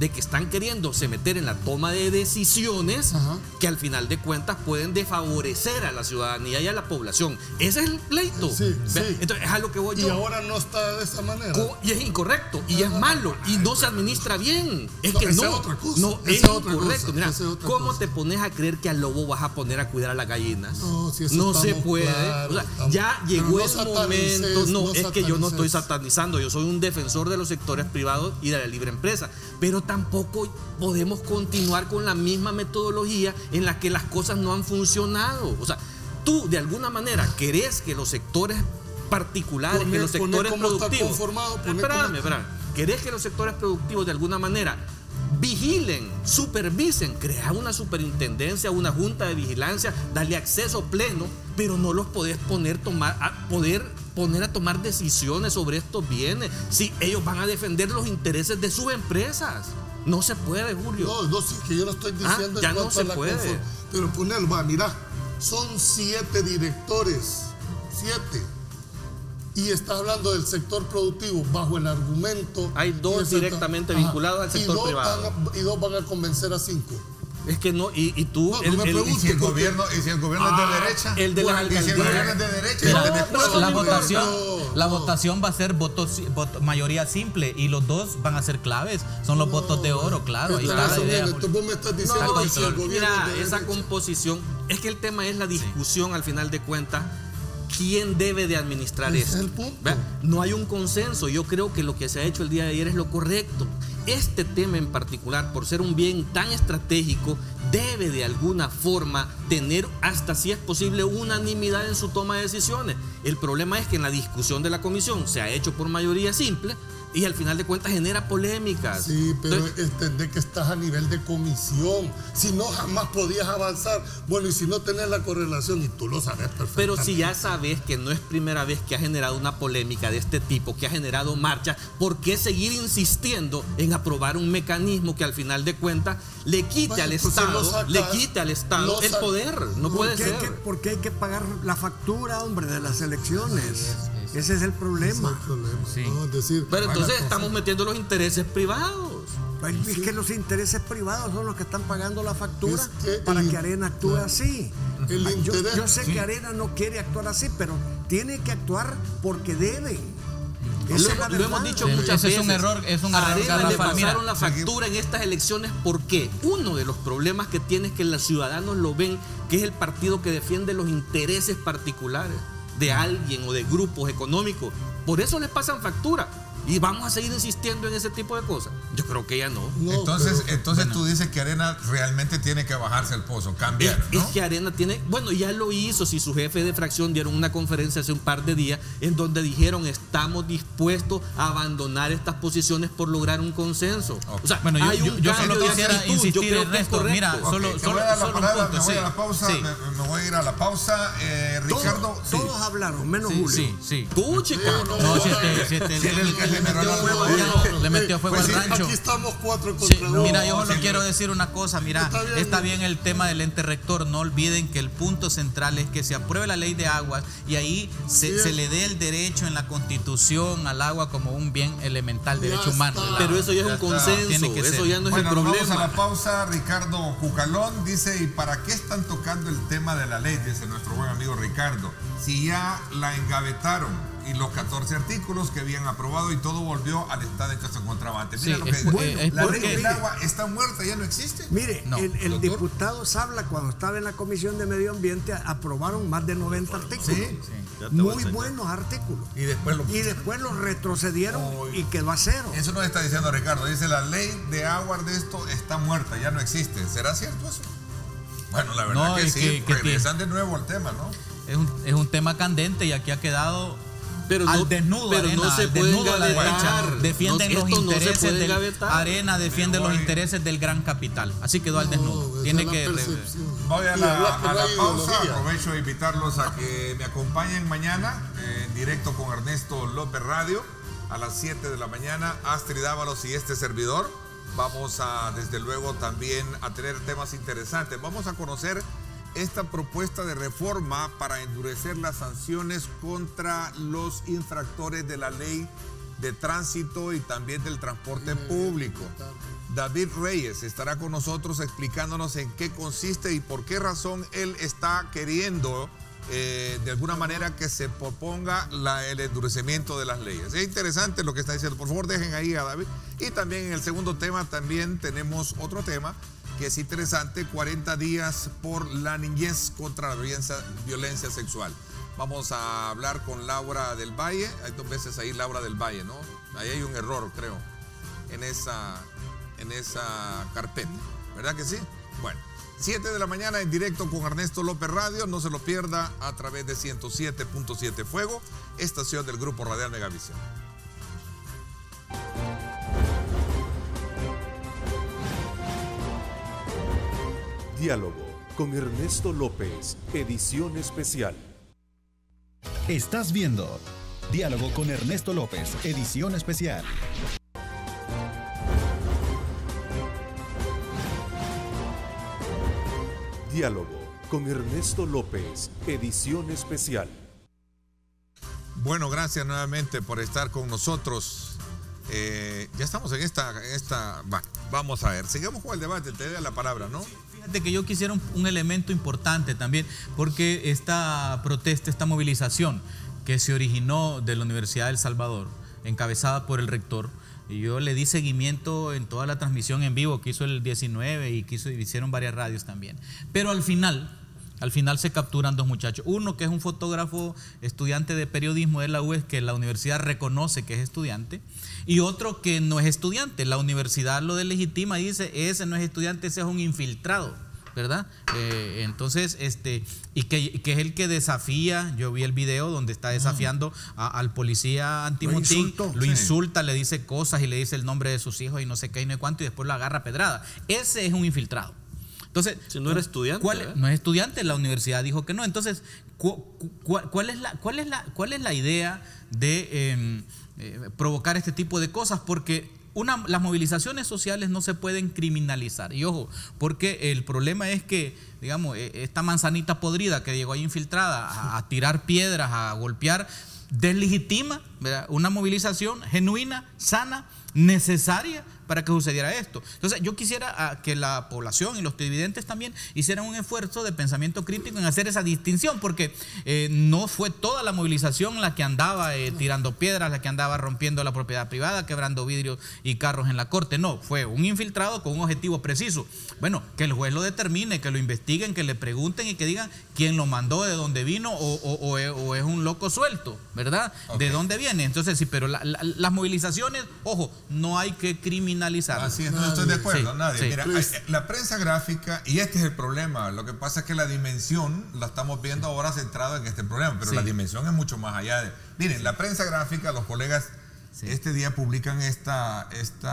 de que están queriéndose meter en la toma de decisiones Ajá. que al final de cuentas pueden desfavorecer a la ciudadanía y a la población. Ese es el pleito. Sí, ¿Ve? sí. Entonces es a lo que voy Y yo. ahora no está de esa manera. Co- Y es incorrecto, y es malo, y no se administra bien. Es No, que esa no, es otra cosa, no esa es es otra incorrecto. cosa, Mira, esa es otra ¿cómo cosa. te pones a creer que al lobo vas a poner a cuidar a las gallinas? No, si eso No se estamos puede. claros, O sea, estamos- ya pero llegó no el satanices, momento. No, no es que yo no estoy satanices. satanizando, yo soy un defensor de los sectores privados y de la libre empresa. Pero tampoco podemos continuar con la misma metodología en la que las cosas no han funcionado. O sea, tú de alguna manera querés que los sectores particulares, Poné- que los poné sectores cómo está productivos. conformado, poné Espérame, cómo- espérame. ¿Querés que los sectores productivos de alguna manera vigilen, supervisen, crear una superintendencia, una junta de vigilancia, darle acceso pleno, pero no los podés poner tomar a poder poner a tomar decisiones sobre estos bienes si ellos van a defender los intereses de sus empresas? No se puede, Julio. No, no, sí, que yo no estoy Ah, diciendo ya en no cuanto se a la puede. conform- Pero ponerlo, va, mira, son siete directores, siete. Y está hablando del sector productivo bajo el argumento. Hay dos y el sector- directamente Ajá. vinculados al Y sector dos privado. van a- y dos van a convencer a cinco. Es que no, y, y tú, No, el, no me el- preguntes. Y si el porque- gobierno, y si el gobierno es de derecha, el de las y si el alcaldías. gobierno es de derecha, Mira, ya tenés pero todo. la no, votación, no, la no. votación va a ser voto, voto- mayoría simple y los dos van a ser claves. Son los votos de oro, claro. Ahí está la Eso, idea. bien, Julio. entonces vos me estás diciendo No, que si el gobierno mira, es de esa derecha- composición, es que el tema es la discusión al final de cuentas, quién debe de administrar Ese esto. es el punto. ¿Ve? No hay un consenso, yo creo que lo que se ha hecho el día de ayer es lo correcto. Este tema en particular, por ser un bien tan estratégico, debe de alguna forma tener, hasta si es posible, unanimidad en su toma de decisiones. El problema es que en la discusión de la comisión se ha hecho por mayoría simple y al final de cuentas genera polémicas. Sí, pero Entonces, entendé que estás a nivel de comisión. Si no, jamás podías avanzar. Bueno, y si no tenés la correlación, y tú lo sabes perfectamente. pero si ya sabes que no es primera vez que ha generado una polémica de este tipo, que ha generado marcha, ¿por qué seguir insistiendo en aprobar un mecanismo que al final de cuentas le quite Bueno, al entonces Estado, lo sacas, le quite al Estado lo el sacas. poder? No ¿Por puede qué hay ser. que- ¿Por qué hay que pagar la factura, hombre, de las elecciones? Ese es el problema. Ese es el problema, Sí. ¿no? Es decir, Pero entonces bueno, estamos metiendo los intereses privados. Es que los intereses privados son los que están pagando la factura Es que para el- que Arena actúe claro. así. El Ah, yo, interés- yo sé sí. que Arena no quiere actuar así, pero tiene que actuar porque debe. Esa Lo, es la lo hemos verdad. dicho Sí, muchas ese es veces. un error, es un error A Arena le garrafal. Mira, pasaron la factura en estas elecciones porque uno de los problemas que tiene es que los ciudadanos lo ven que es el partido que defiende los intereses particulares de alguien o de grupos económicos. Por eso les pasan factura. Y vamos a seguir insistiendo en ese tipo de cosas. Yo creo que ya no. no, Entonces, pero- entonces bueno. tú dices que Arena realmente tiene que bajarse el pozo, Es, cambiar, es ¿no? que Arena tiene, bueno, ya lo hizo, si su jefe de fracción dieron una conferencia hace un par de días en donde dijeron estamos dispuestos a abandonar estas posiciones por lograr un consenso. O sea, Bueno, yo- hay yo- un yo cambio solo de quisiera actitud, yo insistir, creo que es Ernesto, correcto. mira, Ok, solo- te solo- voy a dar la solo un palabra, punto, me voy sí. a la pausa, Sí. me, me voy a ir a la pausa. Eh, Ricardo, Todos, sí. todos hablaron, menos Sí, Julio. sí, sí. Tú, chica. No, si este, si este- Si era el que generó la le, duda. le metió fuego Pues al sí, rancho. Aquí estamos cuatro Sí, contra uno. mira, yo solo sí, quiero pero- decir una cosa, mira, Está bien. está bien el tema del ente rector, no olviden que el punto central es que se apruebe la ley de aguas y ahí se, Sí. se le dé el derecho en la Constitución al agua como un bien elemental, Ya derecho humano. está. Pero eso ya es un está. consenso, Tiene que eso ser. ya no es Bueno, el nos vamos a problema. la pausa. Ricardo Cucalón dice, ¿y para qué están tocando el tema de la ley? Dice nuestro buen amigo Ricardo. Si ya la engavetaron y los catorce artículos que habían aprobado y todo volvió al estado en que se encontraba antes. Mira Sí, lo que es dice. por- es la ley porque- del agua está muerta, ya no existe. Mire, No, el, el doctor. diputado Sabla, cuando estaba en la Comisión de Medio Ambiente, aprobaron más de noventa artículos. Sí, Ya te voy a Muy enseñar. buenos artículos. Y después lo... Y después los retrocedieron Uy. y quedó a cero. Eso nos está diciendo Ricardo. Dice, la ley de aguas de esto está muerta, ya no existe. ¿Será cierto eso? Bueno, la verdad No, que es sí. que- que regresan de nuevo al tema, ¿no? Es un, es un tema candente y aquí ha quedado Pero al no- desnudo, pero Arena, no se al puede desnudo a la engavetar. derecha. Defienden No, los esto no se intereses puede del engavetar. Arena, defiende Me los voy. intereses del gran capital. Así quedó al No, desnudo. esa Tiene es la que re- percepción. Voy a Y la, hablas que a no la hay pausa. ideología. Aprovecho de invitarlos a que me acompañen mañana eh, en directo con Ernesto López Radio a las siete de la mañana. Astrid Ábalos y este servidor. Vamos a, desde luego, también a tener temas interesantes. Vamos a conocer esta propuesta de reforma para endurecer las sanciones contra los infractores de la ley de tránsito y también del transporte público. David Reyes estará con nosotros explicándonos en qué consiste y por qué razón él está queriendo eh, de alguna manera que se proponga la, el endurecimiento de las leyes. Es interesante lo que está diciendo. Por favor, dejen ahí a David. Y también en el segundo tema también tenemos otro tema que es interesante, cuarenta días por la niñez contra la violencia, violencia sexual. Vamos a hablar con Laura del Valle. Hay dos veces ahí Laura del Valle, ¿no? Ahí hay un error, creo, en esa, en esa carpeta. ¿Verdad que sí? Bueno, siete de la mañana en directo con Ernesto López Radio. No se lo pierda a través de ciento siete punto siete Fuego, estación del Grupo Radial Megavisión. Diálogo con Ernesto López, edición especial. Estás viendo Diálogo con Ernesto López, edición especial. Diálogo con Ernesto López, edición especial. Bueno, gracias nuevamente por estar con nosotros. Eh, ya estamos en esta, en esta... Bueno, vamos a ver, sigamos con el debate, te doy la palabra, ¿no? Fíjate que yo quisiera un, un elemento importante también, porque esta protesta, esta movilización que se originó de la Universidad de El Salvador, encabezada por el rector, y yo le di seguimiento en toda la transmisión en vivo que hizo el diecinueve y que hizo, hicieron varias radios también. Pero al final, al final se capturan dos muchachos. Uno que es un fotógrafo, estudiante de periodismo de la U E S, que la universidad reconoce que es estudiante, y otro que no es estudiante. La universidad lo delegitima y dice, ese no es estudiante, ese es un infiltrado, ¿verdad? Eh, entonces, este, y que, que es el que desafía. Yo vi el video donde está desafiando a, al policía antimotín, lo, insultó, lo sí. insulta, le dice cosas y le dice el nombre de sus hijos y no sé qué y no sé cuánto, y después lo agarra a pedrada. Ese es un infiltrado. Entonces, si no era estudiante, ¿cuál, no es estudiante, la universidad dijo que no. Entonces, cu, cu, ¿cuál es la, cuál es la, cuál es la idea de eh, eh, provocar este tipo de cosas? Porque Una, las movilizaciones sociales no se pueden criminalizar. Y ojo, porque el problema es que, digamos, esta manzanita podrida que llegó ahí infiltrada a, a tirar piedras, a golpear, deslegitima, ¿verdad?, una movilización genuina, sana, necesaria para que sucediera esto. Entonces yo quisiera que la población y los televidentes también hicieran un esfuerzo de pensamiento crítico en hacer esa distinción, porque eh, no fue toda la movilización la que andaba eh, tirando piedras, la que andaba rompiendo la propiedad privada, quebrando vidrios y carros en la corte. No, fue un infiltrado con un objetivo preciso. Bueno, que el juez lo determine, que lo investiguen, que le pregunten y que digan quién lo mandó, de dónde vino, o, o, o, o es un loco suelto, ¿verdad? Okay. ¿De dónde viene? Entonces sí, pero la, la, las movilizaciones, ojo, no hay que criminalizar. Así es, no estoy de acuerdo, sí, nadie. Sí. Mira, la prensa gráfica, y este es el problema, lo que pasa es que la dimensión la estamos viendo ahora centrada en este problema, pero sí, la dimensión es mucho más allá de... Miren, la prensa gráfica, los colegas sí. este día publican esta,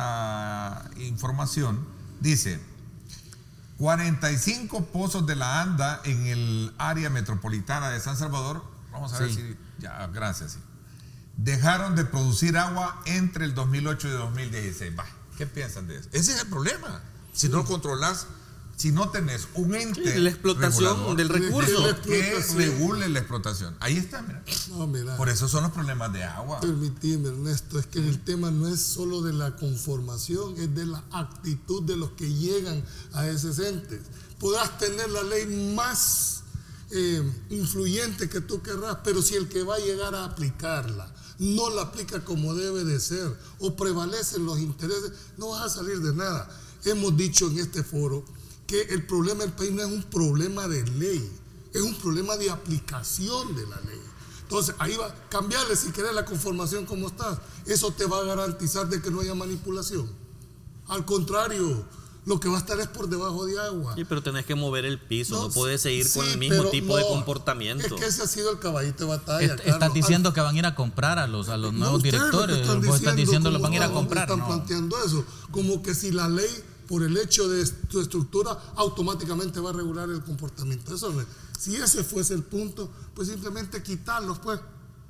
esta información, dice, cuarenta y cinco pozos de la ANDA en el área metropolitana de San Salvador, vamos a ver sí. si... Ya, gracias, sí. Dejaron de producir agua entre el dos mil ocho y dos mil dieciséis. Bah, ¿qué piensan de eso? Ese es el problema. Si no controlas, si no tenés un ente sí, la explotación del recurso que regule la explotación. Ahí está, mira. No, mira. Por eso son los problemas de agua. Permitime, Ernesto, es que el tema no es solo de la conformación, es de la actitud de los que llegan a esos entes. Podrás tener la ley más eh, influyente que tú querrás, pero si el que va a llegar a aplicarla no la aplica como debe de ser o prevalecen los intereses, no vas a salir de nada. Hemos dicho en este foro que el problema del país no es un problema de ley, es un problema de aplicación de la ley. Entonces ahí va, cambiarle si querés la conformación como está, eso te va a garantizar de que no haya manipulación. Al contrario, lo que va a estar es por debajo de agua. Sí, pero tenés que mover el piso, no, no puedes seguir sí, con el mismo tipo no, de comportamiento. Es que ese ha sido el caballito de batalla. Est estás diciendo Al... que van a ir a comprar a los, a los no, nuevos directores. Vos diciendo, estás diciendo que los van a ir a comprar. Están no. planteando eso, como que si la ley, por el hecho de su estructura, automáticamente va a regular el comportamiento. Eso no es. Si ese fuese el punto, pues simplemente quitarlos, pues.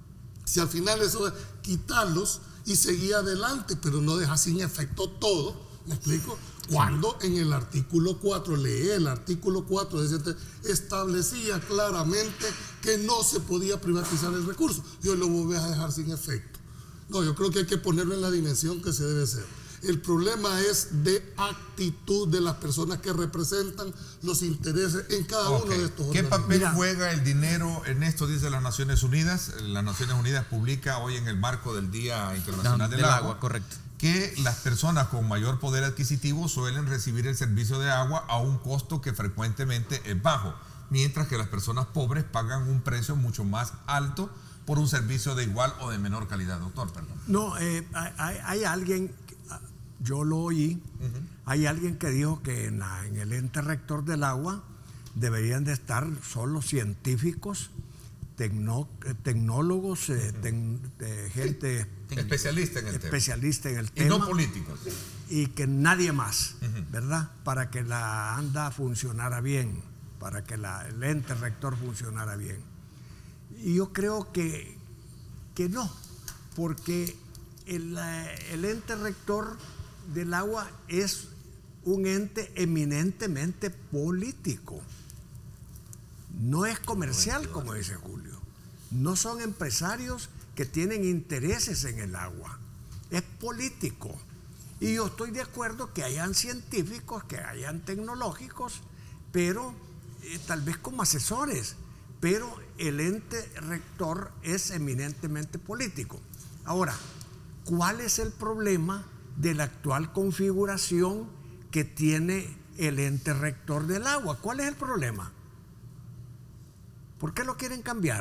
Si al final eso es quitarlos y seguir adelante, pero no deja sin efecto todo, ¿me explico? Cuando en el artículo cuatro, lee el artículo cuatro, establecía claramente que no se podía privatizar el recurso. Yo lo voy a dejar sin efecto. No, yo creo que hay que ponerlo en la dimensión que se debe ser. El problema es de actitud de las personas que representan los intereses en cada Okay. uno de estos ¿Qué organismos. papel Mira. juega el dinero en esto, dice las Naciones Unidas? Las Naciones Unidas publica hoy en el marco del Día Internacional del, del Agua, agua, correcto. que las personas con mayor poder adquisitivo suelen recibir el servicio de agua a un costo que frecuentemente es bajo, mientras que las personas pobres pagan un precio mucho más alto por un servicio de igual o de menor calidad. Doctor, perdón. No, eh, hay, hay alguien, yo lo oí, uh-huh. hay alguien que dijo que en, la, en el ente rector del agua deberían de estar solo científicos, tecno, tecnólogos, eh, tec, de gente especialista en el especialista tema. en el y tema. no políticos. Y que nadie más, uh-huh. ¿verdad? Para que la ANDA funcionara bien, para que la, el ente rector funcionara bien. Y yo creo que, que no, porque el, el ente rector del agua es un ente eminentemente político. No es comercial, como dice Julio. No son empresarios que tienen intereses en el agua. Es político. Y yo estoy de acuerdo que hayan científicos, que hayan tecnológicos, pero eh, tal vez como asesores. Pero el ente rector es eminentemente político. Ahora, ¿cuál es el problema de la actual configuración que tiene el ente rector del agua? ¿Cuál es el problema? ¿Por qué lo quieren cambiar?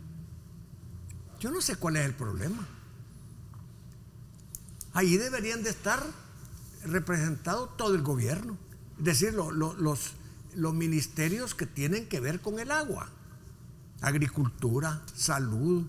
Yo no sé cuál es el problema. Ahí deberían de estar representados todo el gobierno, es decir, lo, lo, los, los ministerios que tienen que ver con el agua: agricultura, salud,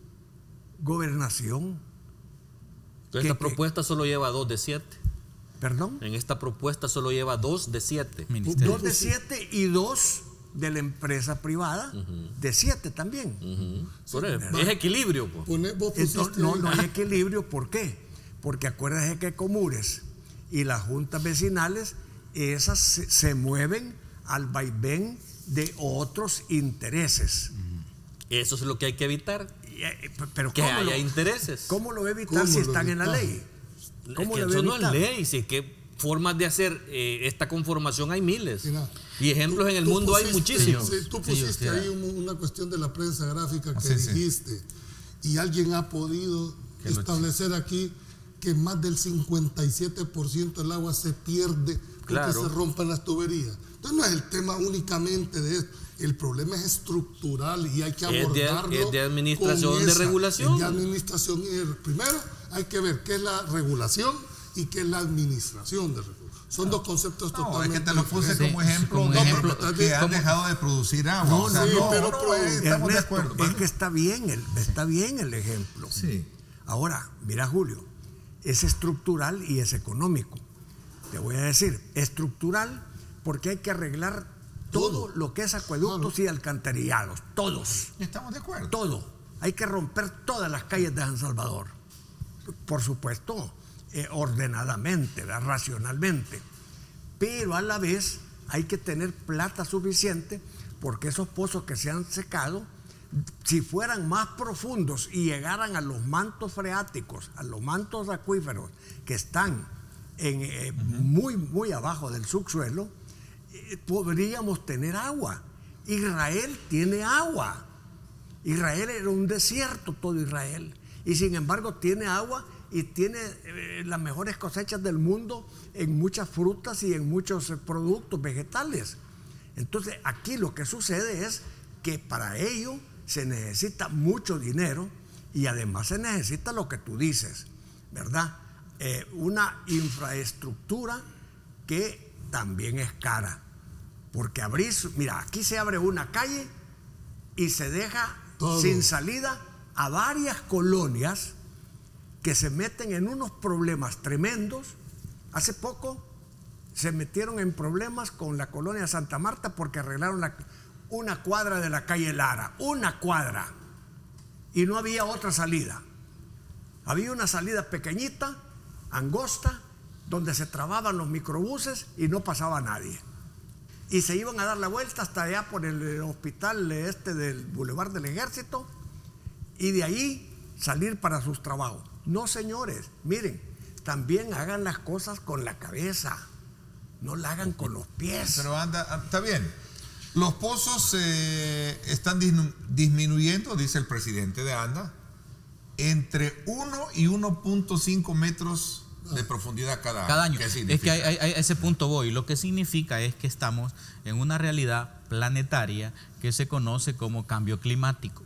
gobernación. Entonces, esta propuesta solo lleva dos de siete. ¿Perdón? En esta propuesta solo lleva dos de siete. Dos de siete y dos de la empresa privada, uh-huh. de siete también. Uh-huh. Sí, es, es equilibrio. Pues. Pone, Entonces, no, no hay equilibrio. ¿Por qué? Porque acuérdense que Comures y las juntas vecinales, esas se, se mueven al vaivén de otros intereses. Eso es lo que hay que evitar. Pero que haya lo, intereses. ¿Cómo lo va a evitar si están en la ley? ¿Cómo es que eso no es ley? Si es que formas de hacer eh, esta conformación hay miles. Mira, y ejemplos tú, en el mundo pusiste, hay muchísimos. Sí, tú pusiste sí, ahí una cuestión de la prensa gráfica que sí, dijiste, sí. y alguien ha podido establecer aquí que más del cincuenta y siete por ciento del agua se pierde porque claro. se rompan las tuberías. Entonces no es el tema únicamente de esto. El problema es estructural y hay que abordarlo. Es de, es de administración, de esa, regulación. Es de administración. Primero hay que ver qué es la regulación y qué es la administración de recursos. Son dos conceptos no, totalmente es que te lo puse diferentes. como ejemplo, como de ejemplo que han como, dejado de producir agua. No, o sea, sí, no, pero no, no, estamos Ernesto, de acuerdo. Es que está bien, el, está bien el ejemplo. Sí. Ahora, mira, Julio, es estructural y es económico. Te voy a decir, estructural porque hay que arreglar todo, todo lo que es acueductos claro. y alcantarillados, todos. Estamos de acuerdo. Todo. Hay que romper todas las calles de San Salvador. Por supuesto, eh, ordenadamente, ¿verdad? Racionalmente. Pero a la vez hay que tener plata suficiente porque esos pozos que se han secado, si fueran más profundos y llegaran a los mantos freáticos, a los mantos acuíferos que están en, eh, uh-huh. muy, muy abajo del subsuelo, eh, podríamos tener agua. Israel tiene agua. Israel era un desierto, todo Israel. Y sin embargo tiene agua y tiene eh, las mejores cosechas del mundo en muchas frutas y en muchos eh, productos vegetales. Entonces aquí lo que sucede es que para ello se necesita mucho dinero y además se necesita lo que tú dices, ¿verdad? Eh, una infraestructura que también es cara. Porque abrir, mira, aquí se abre una calle y se deja todo sin salida a varias colonias que se meten en unos problemas tremendos. Hace poco se metieron en problemas con la colonia Santa Marta porque arreglaron la, una cuadra de la calle Lara, una cuadra, y no había otra salida. Había una salida pequeñita, angosta, donde se trababan los microbuses y no pasaba nadie. Y se iban a dar la vuelta hasta allá por el hospital este del Boulevard del Ejército y de ahí salir para sus trabajos. No, señores, miren, también hagan las cosas con la cabeza, no la hagan con los pies. Pero anda, está bien. Los pozos eh, están disnu- disminuyendo, dice el presidente de ANDA, entre uno y uno punto cinco metros de profundidad cada, cada año. ¿Qué Es significa? que a, a- a ese punto voy. Lo que significa es que estamos en una realidad planetaria que se conoce como cambio climático.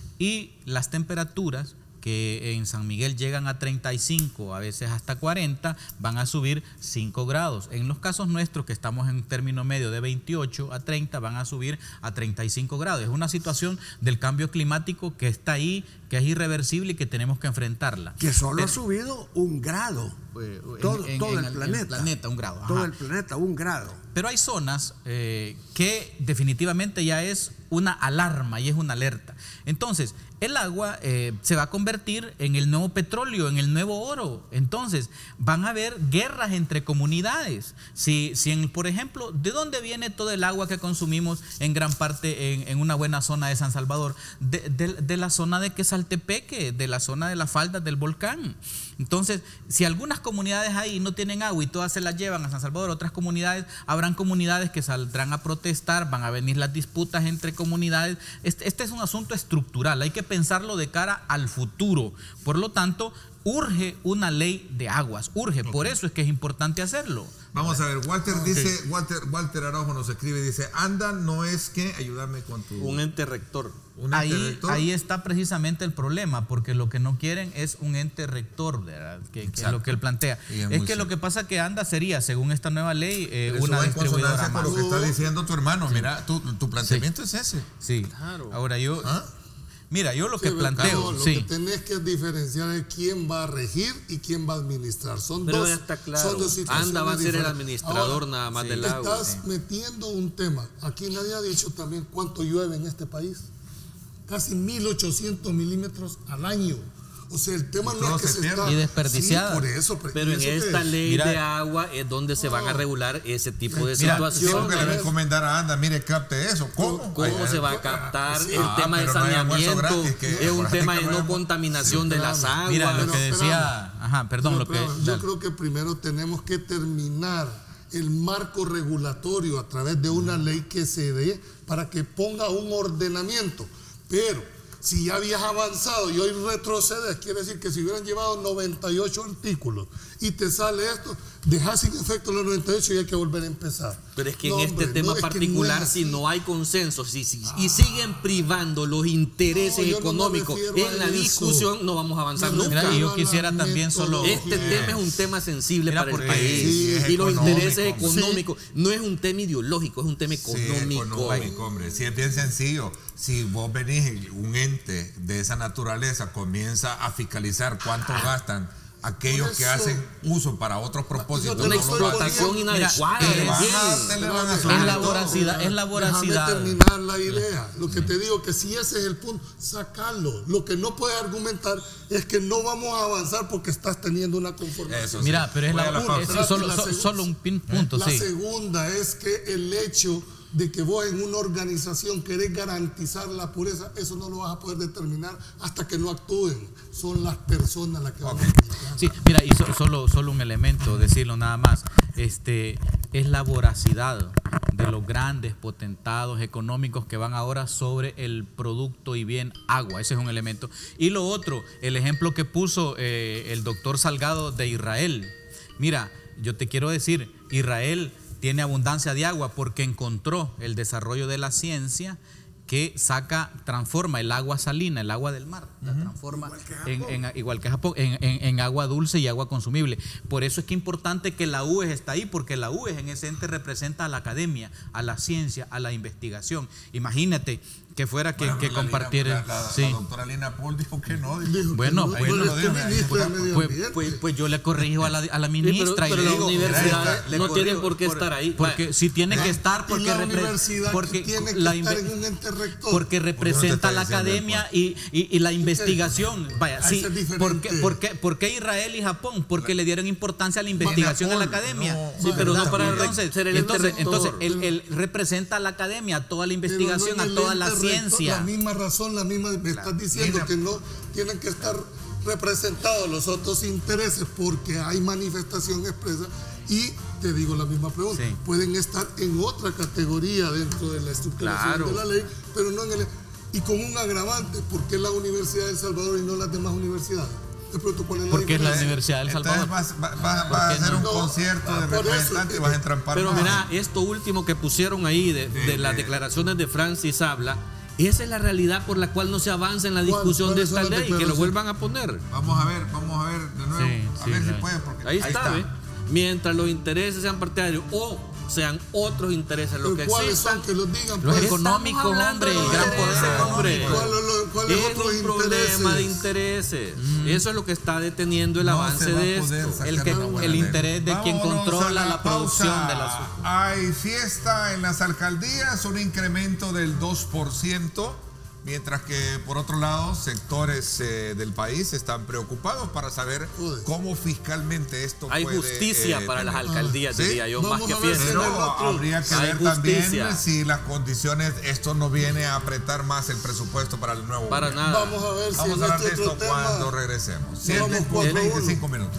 Y las temperaturas que en San Miguel llegan a treinta y cinco, a veces hasta cuarenta, van a subir cinco grados. En los casos nuestros, que estamos en término medio de veintiocho a treinta, van a subir a treinta y cinco grados. Es una situación del cambio climático que está ahí, que es irreversible y que tenemos que enfrentarla. Que solo Pero, ha subido un grado. eh, Todo, en- todo en- el en planeta. planeta, un grado. Todo ajá. el planeta, un grado. Pero hay zonas eh, que definitivamente ya es una alarma y es una alerta. Entonces, el agua eh, se va a convertir en el nuevo petróleo, en el nuevo oro. Entonces, van a haber guerras entre comunidades. Si, si en, por ejemplo, ¿de dónde viene todo el agua que consumimos en gran parte en, en una buena zona de San Salvador? De, de, de la zona de Quesaltepeque, de la zona de las faldas del volcán. Entonces, si algunas comunidades ahí no tienen agua y todas se las llevan a San Salvador, otras comunidades, habrán comunidades que saldrán a protestar, van a venir las disputas entre comunidades. Este, este es un asunto estructural, hay que pensarlo de cara al futuro. Por lo tanto, urge una ley de aguas, urge, okay. Por eso es que es importante hacerlo. Vamos a ver, Walter okay. dice, Walter, Walter Araujo nos escribe, dice, ANDA no es que, ayúdame con tu... Un ente rector. Un ente ahí, rector. ahí está precisamente el problema, porque lo que no quieren es un ente rector, ¿verdad? Que, que es lo que él plantea. Es, es que cierto. Lo que pasa que ANDA sería, según esta nueva ley, eh, una distribuidora más. Con lo que está diciendo tu hermano, sí. Mira, tu, tu planteamiento sí. es ese. Sí, claro. Ahora yo... ¿Ah? Mira, yo lo sí, que planteo, lo sí. que tenés que diferenciar es quién va a regir y quién va a administrar. Son Pero dos, ya está claro. son dos situaciones ANDA va a ser diferentes. el administrador. Ahora, nada más sí, del agua. Estás sí. metiendo un tema. Aquí nadie ha dicho también cuánto llueve en este país. Casi mil ochocientos milímetros al año. O sea, el tema no es que se, se está... Y desperdiciada. Sí, por eso, pero en eso esta que, ley mira, de agua es donde se van a regular ese tipo de mira, situaciones. que le va a encomendar a ANDA, mire, capte eso. ¿Cómo? ¿Cómo Ay, se va a captar? sí. El ah, tema de saneamiento no es un tema de no contaminación sí, de las aguas. Mira, lo que decía... Ajá, perdón, lo que... Yo dale. creo que primero tenemos que terminar el marco regulatorio a través de una ley que se dé para que ponga un ordenamiento. Pero... si ya habías avanzado y hoy retrocedes, quiere decir que si hubieran llevado noventa y ocho artículos y te sale esto, dejas sin efecto los noventa y ocho y hay que volver a empezar. Pero es que no, en hombre, este tema no, particular, no es si no hay consenso si, si, ah. y siguen privando los intereses no, económicos no en la discusión, eso. no vamos a avanzar no, nunca. Mira, yo quisiera también solo... Este yes. tema es un tema sensible Mira, para el porque, país. Sí, y los económico. intereses económicos. Sí. No es un tema ideológico, es un tema económico. Sí, económico, hombre. Sí, es bien sencillo. Si vos venís, un ente de esa naturaleza comienza a fiscalizar cuánto ah. gastan aquellos que hacen uso para otros propósitos. Una explotación inadecuada. Es la voracidad, es la voracidad. Déjame terminar la idea. Lo que te digo que si ese es el punto, sacarlo. Lo que no puedes argumentar es que no vamos a avanzar porque estás teniendo una conformación. Sí. Mira, pero es la, la es solo, la solo, solo un punto. La sí. segunda es que el hecho de que vos en una organización querés garantizar la pureza, eso no lo vas a poder determinar hasta que no actúen. Son las personas las que van okay. a aplicar. Sí, mira, y so, solo, solo un elemento, decirlo nada más, este, es la voracidad de los grandes potentados económicos que van ahora sobre el producto y bien agua. Ese es un elemento. Y lo otro, el ejemplo que puso eh, el doctor Salgado de Israel. Mira, yo te quiero decir, Israel tiene abundancia de agua porque encontró el desarrollo de la ciencia que saca, transforma el agua salina, el agua del mar, la transforma igual que, en, en, igual que Japón, en, en, en agua dulce y agua consumible. Por eso es que es importante que la U E S está ahí, porque la U E S en ese ente representa a la academia, a la ciencia, a la investigación. Imagínate que fuera que, bueno, que compartiera. La, la, sí. la doctora Lina Paul dijo que no. Dijo bueno, que no, pues, bueno, este pues, pues, pues, pues yo le corrijo a la, a la ministra. Sí, pero, pero y le las digo, universidades le no corrijo, tienen por qué por, estar ahí. Porque si tiene que estar, porque, y la repre, universidad porque tiene que la estar en un ente rector. Porque representa no la academia y, y, y la investigación. Vaya, sí, ¿por qué, por, qué, ¿por qué Israel y Japón? Porque le dieron importancia a la investigación en la academia. No, sí, pero no para entonces, ser el entonces, ente entonces rector. él, él representa a la academia, a toda la investigación, no a toda la ciencia. La misma razón, la misma, me estás diciendo que no tienen que estar representados los otros intereses porque hay manifestación expresa. Y te digo la misma pregunta, sí. pueden estar en otra categoría dentro de la estructuración claro. de la ley, pero no en el... Y con un agravante, ¿por qué la Universidad de El Salvador y no las demás universidades? Porque es la Universidad del Salvador. Entonces vas, vas, vas a hacer un no, concierto de representantes y vas a entrampar. Pero más. mira, esto último que pusieron ahí de, de, de las declaraciones de Francis Habla, esa es la realidad por la cual no se avanza en la discusión de esta ley, que lo vuelvan a poner. Vamos a ver, vamos a ver de nuevo, sí, a sí, ver sí. si puede. Porque ahí, ahí está, está. ¿eh? Mientras los intereses sean partidarios o sean otros intereses los que ¿cuáles existan, son? Que los digan. Los pues. económicos, hombre, el gran poder, hombre. ¿Cuáles es otros un intereses? problema de intereses. Mm. Eso es lo que está deteniendo el no avance de esto. El, que, el interés de quien controla la, la producción de la azúcar. Hay fiesta en las alcaldías, un incremento del dos por ciento. Mientras que, por otro lado, sectores eh, del país están preocupados para saber cómo fiscalmente esto hay puede... Hay justicia eh, para tener. Las alcaldías, ¿sí? Diría yo, Vamos más que fiesta. Pero habría que hay ver justicia. también si las condiciones, esto no viene a apretar más el presupuesto para el nuevo Para gobierno. nada. Vamos a ver si Vamos a hablar de esto tema, cuando regresemos. siete con veinticinco minutos.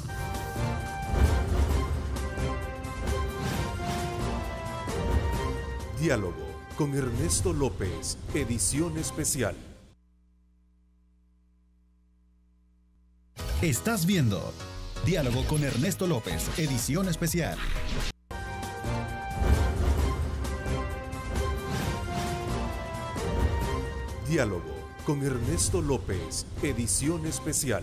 Diálogo con Ernesto López, edición especial. Estás viendo Diálogo con Ernesto López, edición especial. Diálogo con Ernesto López, edición especial.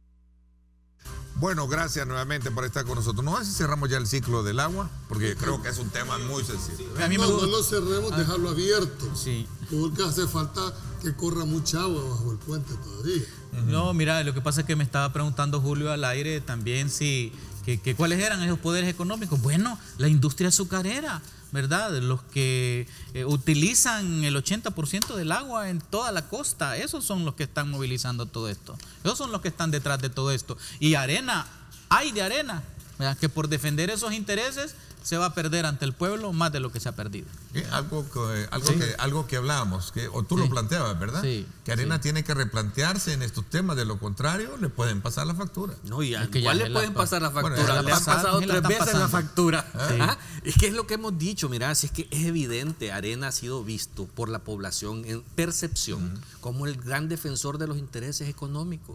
Bueno, gracias nuevamente por estar con nosotros. No sé si cerramos ya el ciclo del agua, porque creo que es un tema muy sencillo. A mí me no, no lo cerremos, ah, dejarlo abierto. Sí. Porque hace falta que corra mucha agua bajo el puente todavía. Uh-huh. No, mira, lo que pasa es que me estaba preguntando Julio al aire también si que, que cuáles eran esos poderes económicos. Bueno, la industria azucarera, ¿verdad? Los que eh, utilizan el ochenta por ciento del agua en toda la costa, esos son los que están movilizando todo esto. Esos son los que están detrás de todo esto. Y Arena, hay de Arena, ¿verdad? Que por defender esos intereses se va a perder ante el pueblo más de lo que se ha perdido. ¿Eh? Algo, que, algo, sí. que, algo que hablábamos, que, o tú sí. lo planteabas, ¿verdad? Sí. Que Arena sí. tiene que replantearse en estos temas, de lo contrario le pueden pasar la factura. No, y es que igual ya le pueden la, pasar la factura, bueno, le han pasado tres veces pasando. la factura. Sí. ¿Ah? Es que es lo que hemos dicho, mira, si es que es evidente, Arena ha sido visto por la población en percepción uh-huh. como el gran defensor de los intereses económicos.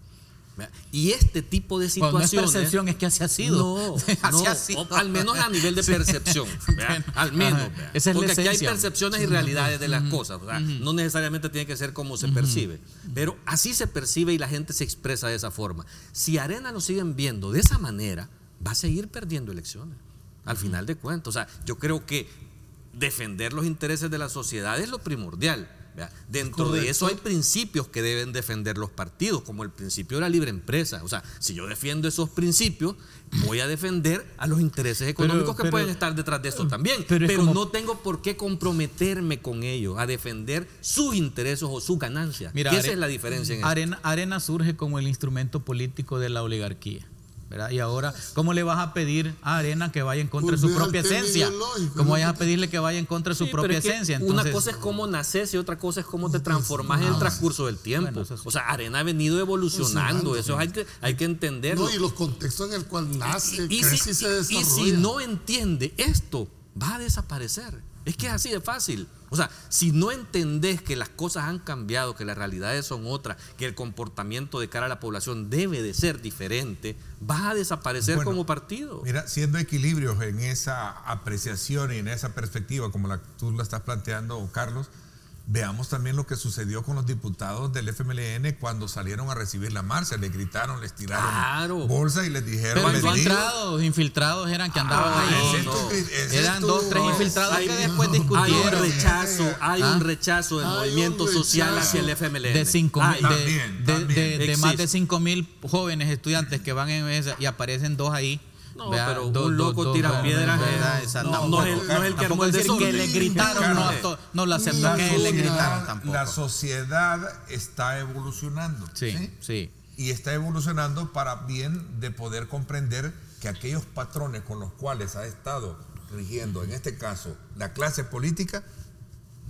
Y este tipo de situaciones. Bueno, no es percepción, es que así ha sido. No, así no ha sido. O al menos a nivel de percepción. Bueno, al menos. Ajá, esa es porque la aquí hay esencia. percepciones y realidades de las uh-huh. cosas. O sea, uh-huh. no necesariamente tiene que ser como se uh-huh. percibe. Pero así se percibe y la gente se expresa de esa forma. Si Arena lo siguen viendo de esa manera, va a seguir perdiendo elecciones. Al uh-huh. final de cuentas. O sea, yo creo que defender los intereses de la sociedad es lo primordial. Dentro Correcto. de eso hay principios que deben defender los partidos, como el principio de la libre empresa. O sea, si yo defiendo esos principios, voy a defender a los intereses económicos pero, que pero, pueden estar detrás de eso también. Pero, pero como, no tengo por qué comprometerme con ellos a defender sus intereses o sus ganancias. Mira, esa Are, es la diferencia en Arena, Arena surge como el instrumento político de la oligarquía, ¿verdad? Y ahora, ¿cómo le vas a pedir a Arena que vaya en contra de su propia esencia? ¿Cómo vayas a pedirle que vaya en contra de su sí, propia es esencia? Entonces, una cosa es cómo naces y otra cosa es cómo te transformas no, en el transcurso del tiempo. Bueno, sí. O sea, Arena ha venido evolucionando, eso hay que, hay que entenderlo. No, y los contextos en el cual nace, y, y, crece si, y se desarrolla. Y si no entiende esto, va a desaparecer. Es que es así de fácil. O sea, si no entendés que las cosas han cambiado, que las realidades son otras, que el comportamiento de cara a la población debe de ser diferente, vas a desaparecer bueno, como partido. Mira, siendo equilibrios en esa apreciación y en esa perspectiva, como la, tú la estás planteando, Carlos, veamos también lo que sucedió con los diputados del F M L N cuando salieron a recibir la marcha. Les gritaron, les tiraron claro. bolsa y les dijeron... Pero infiltrados, infiltrados eran que andaban ah, ahí. No, no. Eran tu, dos, tres infiltrados hay, que después discutieron. Hay un rechazo, hay ¿Ah? un rechazo del hay movimiento rechazo. social hacia el F M L N. De, cinco, Ay, de, también, de, también. de, de más de cinco mil jóvenes estudiantes que van en esa y aparecen dos ahí. No, Vea, pero do, un loco do, tira do, piedras. No, no, no, es el, no es el que armó el desorden. Que le gritaron, no, to, no lo acepto que le gritaron tampoco. La sociedad está evolucionando. Sí, sí, sí. Y está evolucionando para bien de poder comprender que aquellos patrones con los cuales ha estado rigiendo, en este caso, la clase política,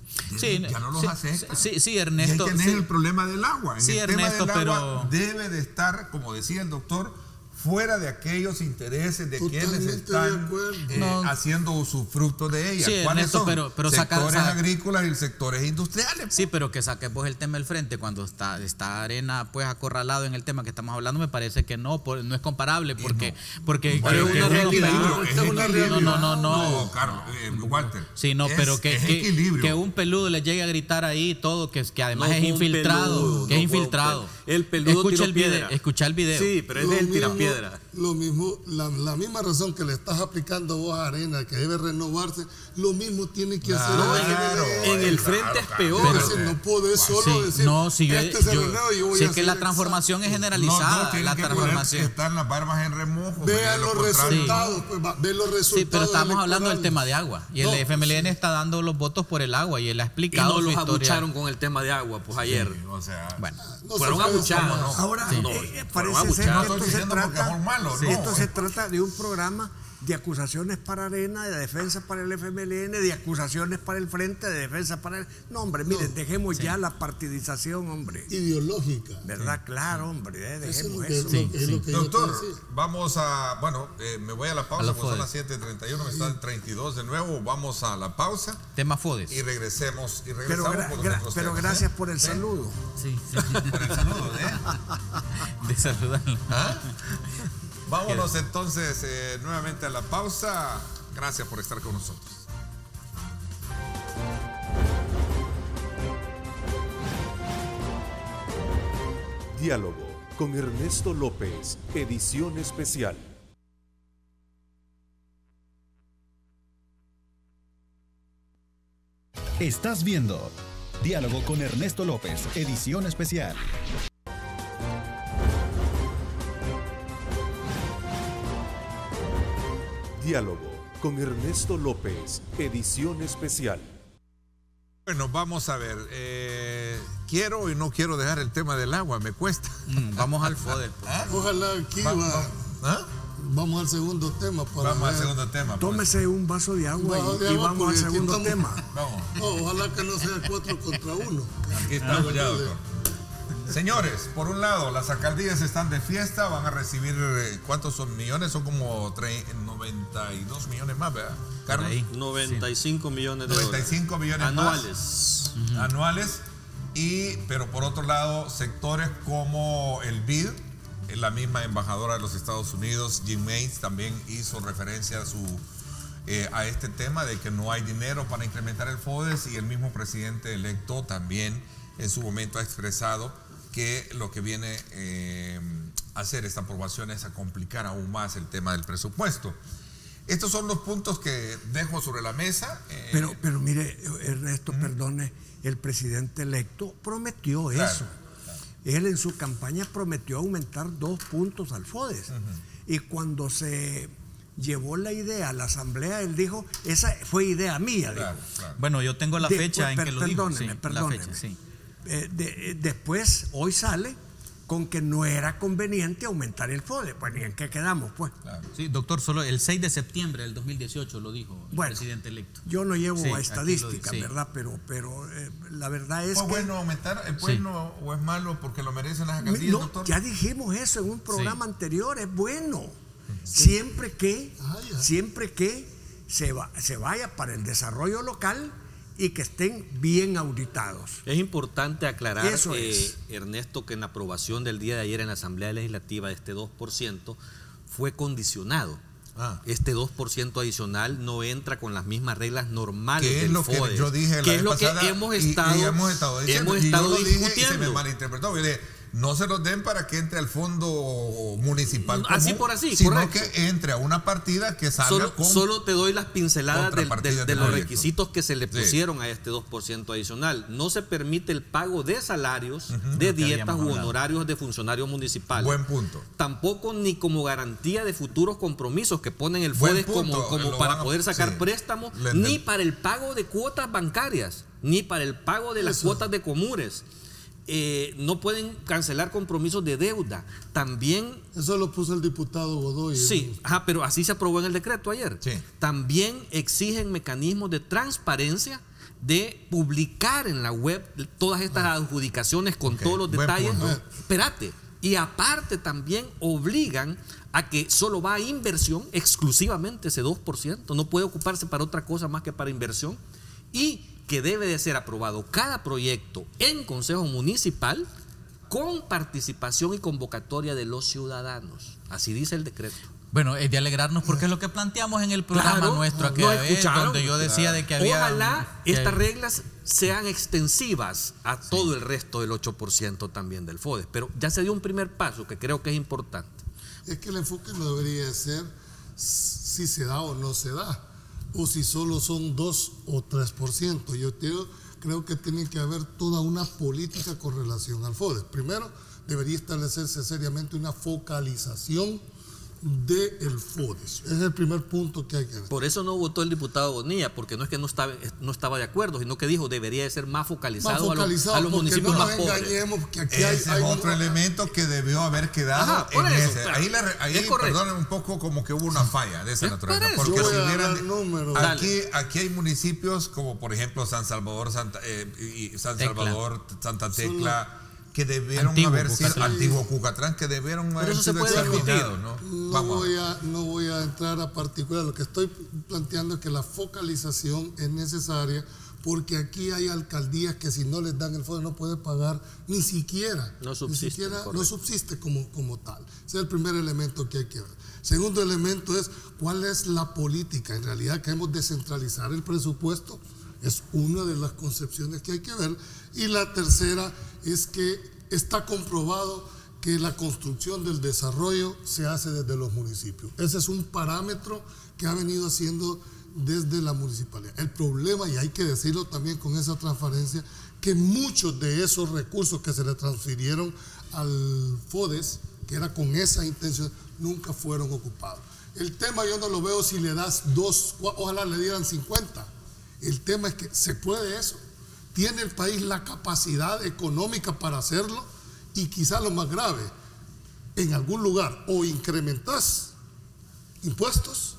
Sí, ya no los sí, aceptan. Sí, sí, Y Ernesto. hay que tener Sí. el problema del agua. En Sí, el Ernesto, tema del agua pero- debe de estar, como decía el doctor, fuera de aquellos intereses de quienes Totalmente están de acuerdo. eh, No. haciendo usufructo de ella. Sí, ¿Cuáles Ernesto, son? pero- pero saca- sectores saca- agrícolas y sectores industriales. Sí, pero que saquemos el tema del frente cuando está, está Arena pues acorralado en el tema que estamos hablando, me parece que no, por- no es comparable porque, porque Bueno, creo que es uno- equilibrio, es es una equilibrio. No, no, no, no. Carlos, eh, Walter. Sí, no, es- pero que, es que, equilibrio. que un peludo le llegue a gritar ahí todo, que, que además No es fue un infiltrado, peludo, que es no fue un infiltrado. peludo. El peludo escucha tiró el video, piedra. escucha el video. Sí, pero es Lo el mismo- tirapiedra. Lo mismo, la, la misma razón que le estás aplicando vos a Arena, que debe renovarse, lo mismo tiene que hacer No, el en, F M L E. en el claro, frente es claro. peor. Es Pero- decir, no podés solo Sí, decir, no, si yo, este se yo- renueva y yo voy si a es que hacer la transformación es exacto. generalizada, No, no, tienen la que poner transformación. que están las barbas en remojo. porque Vean de lo los contrario- resultados, pues, va, ve los resultados. Sí, pero estamos hablando del electorales. tema de agua. Y el No, F M L N está dando los votos por el agua y él ha Y explicado no su los historia. abucharon con el tema de agua, pues ayer. Sí, o sea, Bueno, No Fueron se puede abuchados. tomar. Ahora, Sí. eh, No, eh, fueron parece ser abuchados. que No esto estoy se diciendo porque trata, son malos, sí, no. esto se trata de un programa de acusaciones para Arena, de defensa para el F M L N, de acusaciones para el Frente, de defensa para el... No, hombre, miren, dejemos ya la partidización, hombre. Ideológica. ¿Verdad? Claro, hombre, eh, Eso es dejemos lo que, eso. es lo que- es lo que yo te doctor, decía. vamos a, bueno, eh, me voy a la pausa, A los porque son fodes. las siete treinta y uno, me están treinta y dos de nuevo, vamos a la pausa tema FODES. y regresemos, y Pero, regresamos gra- con los gra- otros pero temas, gracias ¿eh? por el ¿Sí? saludo. Sí, sí. Por el saludo, ¿eh? De saludarlo. ¿Ah? Vámonos entonces eh, nuevamente a la pausa. Gracias por estar con nosotros. Diálogo con Ernesto López, edición especial. Estás viendo Diálogo con Ernesto López, edición especial. Diálogo con Ernesto López, edición especial. Bueno, vamos a ver. eh, quiero y no quiero dejar el tema del agua, me cuesta. Mm, vamos al FODES. pues. Ojalá aquí Va- va. va- ¿Ah? Vamos al segundo tema. Para Vamos al ver. segundo tema. pues. Tómese un vaso de agua Vaso y, de y agua, vamos al porque aquí segundo estamos- tema. Vamos. No, ojalá que no sea cuatro contra uno. Aquí estamos ya, doctor. Señores, por un lado, las alcaldías están de fiesta, van a recibir, eh, ¿cuántos son millones? Son como tre- noventa y dos millones más, ¿verdad? Carlos, ahí. noventa y cinco millones de noventa y dólares. cinco millones anuales. más anuales. Y, pero por otro lado, sectores como el B I D, eh, la misma embajadora de los Estados Unidos, Jim Mates, también hizo referencia a su eh, a este tema de que no hay dinero para incrementar el FODES, y el mismo presidente electo también en su momento ha expresado que lo que viene eh, a hacer esta aprobación es a complicar aún más el tema del presupuesto. Estos son los puntos que dejo sobre la mesa. eh, Pero, pero mire, Ernesto, perdone, el presidente electo prometió Claro, eso. Él en su campaña prometió aumentar dos puntos al FODES. Y cuando se llevó la idea a la asamblea, él dijo, esa fue idea mía. dijo. claro, claro. Bueno, yo tengo la Después, fecha en per- que lo dijo. perdóneme, Sí, perdóneme. la fecha, sí. Eh, de- eh, después, hoy sale con que no era conveniente aumentar el FODES. Pues, ¿y en qué quedamos? Pues Claro. Sí, doctor, solo el seis de septiembre del dos mil dieciocho lo dijo el Bueno, presidente electo. yo no llevo Sí, a aquí estadística, lo di- sí. ¿verdad? Pero, pero eh, la verdad es ¿Fue que... bueno aumentar el pueblo o es malo porque lo merecen las Mi- alcaldías, no, doctor? ya dijimos eso en un programa Sí. anterior, es bueno. Siempre que, Ah, ya. siempre que se, va- se vaya para el desarrollo local y que estén bien auditados. Es importante aclarar, Eso eh, es. Ernesto, que en la aprobación del día de ayer en la Asamblea Legislativa de este dos por ciento fue condicionado. Ah. Este dos por ciento adicional no entra con las mismas reglas normales ¿Qué es del lo que FODES, yo dije la que vez es lo pasada? que hemos Y- y estado, hemos estado diciendo, hemos y yo estado lo dije y se me discutiendo. malinterpretó. Yo dije, no se los den para que entre al fondo municipal Así común, por así, sino correcto. que entre a una partida que salga Solo, con... solo te doy las pinceladas del- del- contrapartidas de, del los proyecto. requisitos que se le Sí. pusieron a este dos por ciento adicional. No se permite el pago de salarios, de Lo que dietas habíamos u hablado. honorarios de funcionarios municipales. Buen punto. Tampoco ni como garantía de futuros compromisos que ponen el Buen FODES punto, como, como lo para van a- poder sacar sí. préstamos, Lo enten- ni para el pago de cuotas bancarias, ni para el pago de las Eso. cuotas de comures. Eh, no pueden cancelar compromisos de deuda. También Eso lo puso el diputado Godoy. sí, ajá, pero así se aprobó en el decreto ayer. Sí. También exigen mecanismos de transparencia de publicar en la web todas estas adjudicaciones con Okay, todos los buen detalles. punto. Espérate. Y aparte también obligan a que solo va a inversión exclusivamente ese dos por ciento. No puede ocuparse para otra cosa más que para inversión. Y que debe de ser aprobado cada proyecto en Consejo Municipal con participación y convocatoria de los ciudadanos. Así dice el decreto. Bueno, es de alegrarnos porque es lo que planteamos en el programa Claro, nuestro no aquella vez, escucharon. donde yo decía de que había... Ojalá que- estas reglas sean extensivas a todo el resto del ocho por ciento también del FODES. Pero ya se dio un primer paso que creo que es importante. Es que el enfoque no debería ser si se da o no se da, o si solo son dos o tres por ciento. Yo creo, creo que tiene que haber toda una política con relación al FODES. Primero, debería establecerse seriamente una focalización del FODES. Es el primer punto que hay que ver. Por eso no votó el diputado Bonilla, porque no es que no estaba, no estaba de acuerdo, sino que dijo debería de ser más focalizado, Más focalizado, a los, a los porque municipios no más nos pobres. engañemos que aquí Ese hay, es hay otro un- elemento que debió haber quedado Ajá, por en eso, ese. claro. Ahí, la, ahí Es correcto. perdonen un poco como que hubo una falla de esa Es naturaleza. por eso. Porque Yo voy si a hubieran, dar números. aquí, aquí hay municipios como por ejemplo San Salvador, Santa, eh, y San Tecla. Salvador, Santa Tecla, que debieron Antiguo haber sido, Cucatlán. antiguo Cucatlán, que debieron Pero haber eso se sido puede examinados, ¿no? No Vamos a ver. voy, a, no voy a entrar a particular. Lo que estoy planteando es que la focalización es necesaria porque aquí hay alcaldías que si no les dan el FODES no pueden pagar ni siquiera. No subsisten, ni siquiera correcto. no subsiste como, como tal. Ese es el primer elemento que hay que ver. Segundo elemento es cuál es la política. En realidad queremos descentralizar el presupuesto. Es una de las concepciones que hay que ver. Y la tercera es que está comprobado que la construcción del desarrollo se hace desde los municipios. Ese es un parámetro que ha venido haciendo desde la municipalidad. El problema, y hay que decirlo también con esa transparencia, que muchos de esos recursos que se le transfirieron al FODES, que era con esa intención, nunca fueron ocupados. El tema yo no lo veo si le das dos, ojalá le dieran cincuenta. El tema es que se puede eso. ¿Tiene el país la capacidad económica para hacerlo? Y quizá lo más grave, en algún lugar o incrementás impuestos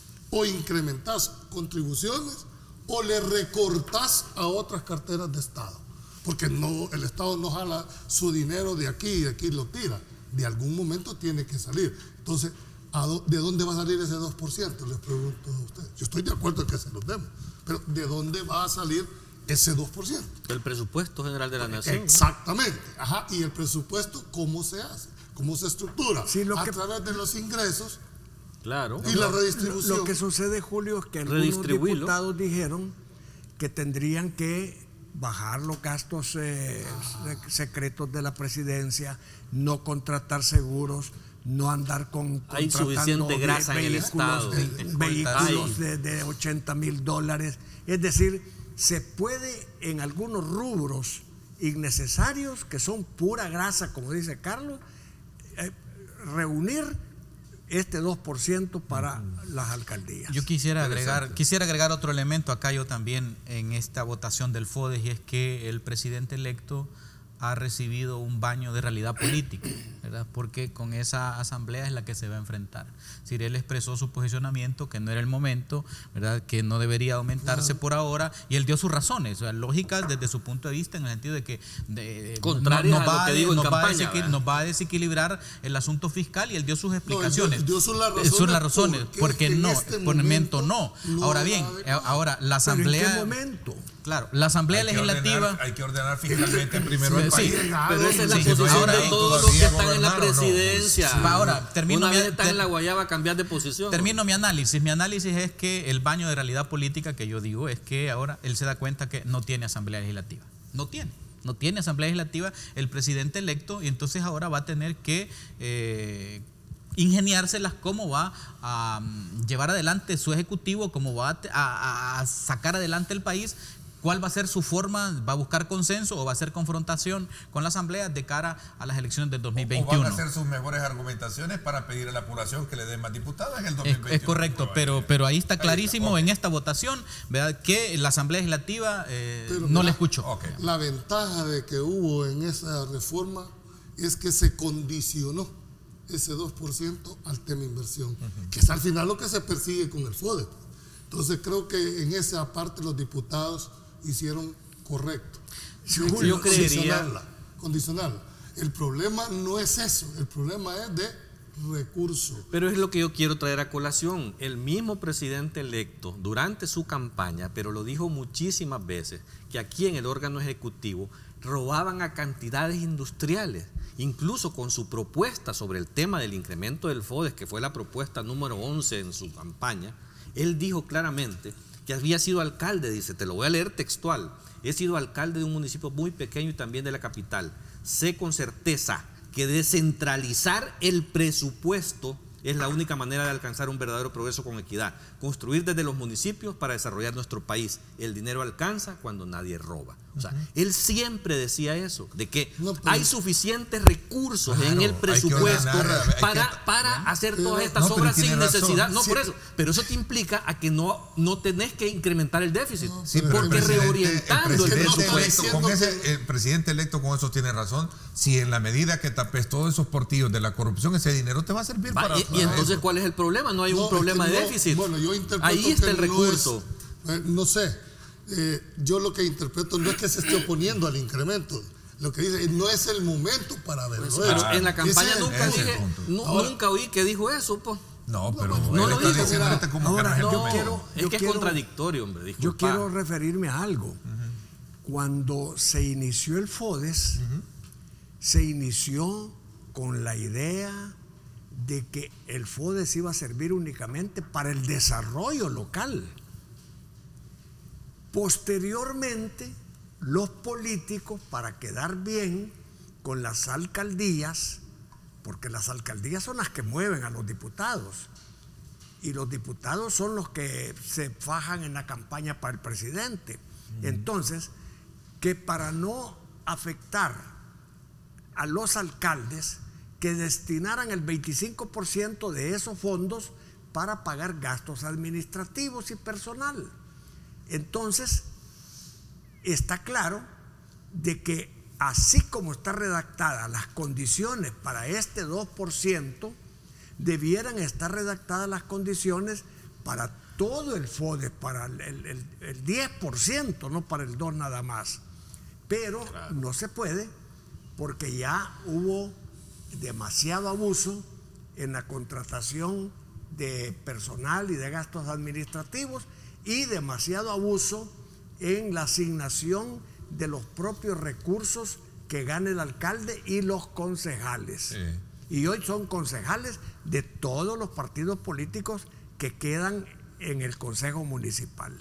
o incrementás contribuciones o le recortás a otras carteras de Estado. Porque no, el Estado no jala su dinero de aquí y de aquí lo tira. De algún momento tiene que salir. Entonces, ¿de dónde va a salir ese dos por ciento? Les pregunto a ustedes. Yo estoy de acuerdo en que se los demos, pero ¿de dónde va a salir ese dos por ciento? El presupuesto general de la nación. Exactamente. Ajá. ¿Y el presupuesto cómo se hace? ¿Cómo se estructura? Sí, lo a que- través de los ingresos Claro. y la redistribución. Lo que sucede, Julio, es que algunos Redistribuirlo. diputados dijeron que tendrían que bajar los gastos eh, sec- secretos de la presidencia, no contratar seguros, no andar con Hay contratando suficiente ve- grasa en el vehículos, Estado. de- vehículos Hay. de, de ochenta mil dólares. Es decir, se puede en algunos rubros innecesarios, que son pura grasa, como dice Carlos, eh, reunir este dos por ciento para las alcaldías. Yo quisiera agregar, quisiera agregar otro elemento acá yo también en esta votación del FODES, y es que el presidente electo ha recibido un baño de realidad política, ¿verdad? Porque con esa asamblea es la que se va a enfrentar. Si él expresó su posicionamiento, que no era el momento, ¿verdad? Que no debería aumentarse por ahora, y él dio sus razones, o sea, lógicas desde su punto de vista, en el sentido de que de, Contrarias nos a lo va que a- digo en nos va a campaña, desequil- ¿verdad? nos va a desequilibrar el asunto fiscal, y él dio sus explicaciones. dio sus las Eh, razones son las razones, porque porque en no, este por el momento momento no. no Ahora era bien, eh, adecuado. ahora la ¿Pero en qué asamblea, momento? claro, la asamblea Hay que legislativa. ordenar- hay que ordenar fiscalmente primero el Sí, país. Pero esa es la Sí, posición ahora de bien, todos los todavía que están en la gobernar o no. presidencia. Sí. Ahora, termino Una mi- vez están ter- en la guayaba, cambiar de posición. Termino mi análisis. Mi análisis es que el baño de realidad política que yo digo es que ahora él se da cuenta que no tiene asamblea legislativa. No tiene. No tiene asamblea legislativa el presidente electo, y entonces ahora va a tener que eh, ingeniárselas cómo va a um, llevar adelante su ejecutivo, cómo va a, a- a sacar adelante el país. ¿Cuál va a ser su forma? ¿Va a buscar consenso o va a ser confrontación con la asamblea de cara a las elecciones del dos mil O veintiuno? van a hacer sus mejores argumentaciones para pedir a la población que le den más diputados en el Es, dos mil veintiuno. es correcto, pero, pero ahí está clarísimo en esta votación, ¿verdad?, que la Asamblea Legislativa eh, Pero no mira, le escuchó. Ok. La ventaja de que hubo en esa reforma es que se condicionó ese dos por ciento al tema inversión, que es al final lo que se persigue con el FODES. Entonces creo que en esa parte los diputados hicieron correcto. Yo, yo creería... Condicionarla, condicionarla. El problema no es eso, el problema es de recursos. Pero es lo que yo quiero traer a colación. El mismo presidente electo, durante su campaña, pero lo dijo muchísimas veces, que aquí en el órgano ejecutivo robaban a cantidades industriales. Incluso con su propuesta sobre el tema del incremento del FODES, que fue la propuesta número once en su campaña, él dijo claramente que había sido alcalde, dice, te lo voy a leer textual, he sido alcalde de un municipio muy pequeño y también de la capital. Sé con certeza que descentralizar el presupuesto es la única manera de alcanzar un verdadero progreso con equidad. Construir desde los municipios para desarrollar nuestro país. El dinero alcanza cuando nadie roba. O sea, uh-huh. él siempre decía eso, de que no, pero, hay suficientes recursos claro, en el presupuesto ordenar, para, que, para ¿no? hacer todas estas no, obras sin necesidad. Razón. No, sí. por eso. Pero eso te implica a que no, no tenés que incrementar el déficit. No, sí, porque el reorientando el, el presupuesto. Con ese, el presidente electo con eso tiene razón. Si en la medida que tapes todos esos portillos de la corrupción, ese dinero te va a servir va, para... Y, y entonces, eso. ¿cuál es el problema? No hay no, un problema es que de no, déficit. Bueno, yo interpreto ahí está que el recurso. No, es, eh, no sé. Eh, yo lo que interpreto no es que se esté oponiendo al incremento, lo que dice no es el momento para verlo. Pues, pero en la campaña ese, nunca ese dije, no, ahora, nunca oí que dijo eso, pues. No, pero no, no lo dijo. Ahora, no, yo quiero, es yo que quiero, es contradictorio, hombre. Disculpa. Yo quiero referirme a algo. Uh-huh. Cuando se inició el FODES, uh-huh. se inició con la idea de que el FODES iba a servir únicamente para el desarrollo local. Posteriormente, los políticos, para quedar bien con las alcaldías, porque las alcaldías son las que mueven a los diputados, y los diputados son los que se fajan en la campaña para el presidente. Mm. Entonces, que para no afectar a los alcaldes, que destinaran el veinticinco por ciento de esos fondos para pagar gastos administrativos y personal. Entonces, está claro de que así como está redactada las condiciones para este dos por ciento, debieran estar redactadas las condiciones para todo el FODES, para el, el, el diez por ciento, no para el dos nada más. Pero claro, no se puede porque ya hubo demasiado abuso en la contratación de personal y de gastos administrativos y demasiado abuso en la asignación de los propios recursos que gana el alcalde y los concejales. Sí. Y hoy son concejales de todos los partidos políticos que quedan en el Consejo Municipal.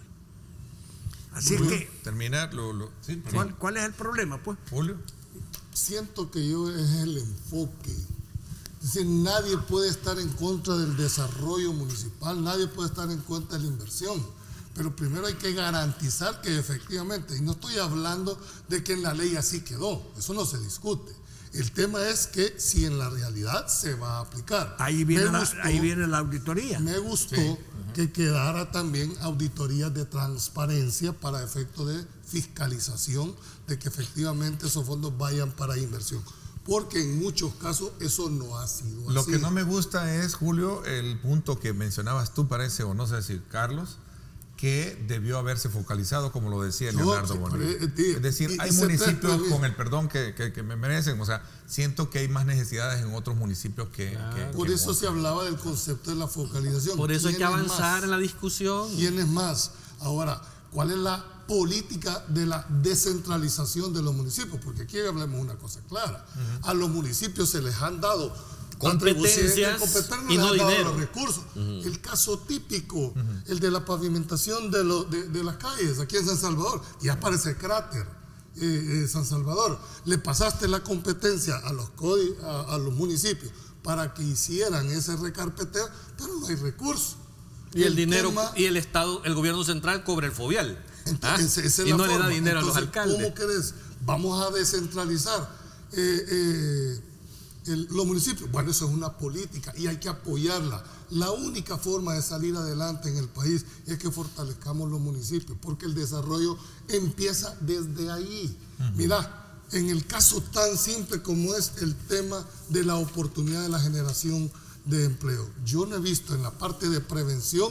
Así Julio, que... Terminar lo... lo sí, ¿cuál, ¿Cuál es el problema, pues? Julio. Siento que yo es el enfoque. Es decir, nadie puede estar en contra del desarrollo municipal, nadie puede estar en contra de la inversión. Pero primero hay que garantizar que efectivamente, y no estoy hablando de que en la ley así quedó, eso no se discute. El tema es que si en la realidad se va a aplicar. Ahí viene, la, gustó, ahí viene la auditoría. Me gustó sí. uh-huh. que quedara también auditorías de transparencia para efecto de fiscalización de que efectivamente esos fondos vayan para inversión. Porque en muchos casos eso no ha sido así. Lo que no me gusta es, Julio, el punto que mencionabas tú, parece, o no sé si Carlos, que debió haberse focalizado, como lo decía Leonardo no, Bonilla. Es decir, y, hay y municipios, con el perdón que, que, que me merecen, o sea, siento que hay más necesidades en otros municipios que... Claro. que Por que eso otros. Se hablaba del concepto de la focalización. Por eso hay que avanzar más? en la discusión. ¿Quién es más? Ahora, ¿cuál es la política de la descentralización de los municipios? Porque aquí hablemos una cosa clara. Uh-huh. A los municipios se les han dado competencias y no dinero, los recursos. Uh-huh. El caso típico, uh-huh. el de la pavimentación de, lo, de, de las calles aquí en San Salvador, ya aparece el cráter eh, eh, San Salvador. Le pasaste la competencia a los, a, a los municipios para que hicieran ese recarpeteo, pero no hay recursos. Y el, el dinero tema, y el Estado, el gobierno central cobra el fobial. Entonces, ¿ah? esa es y la no forma. Le da dinero entonces, a los alcaldes. ¿Cómo querés? Vamos a descentralizar eh, eh, el, los municipios. Bueno, eso es una política y hay que apoyarla. La única forma de salir adelante en el país es que fortalezcamos los municipios, porque el desarrollo empieza desde ahí. Uh-huh. Mira, en el caso tan simple como es el tema de la oportunidad de la generación de empleo, yo no he visto en la parte de prevención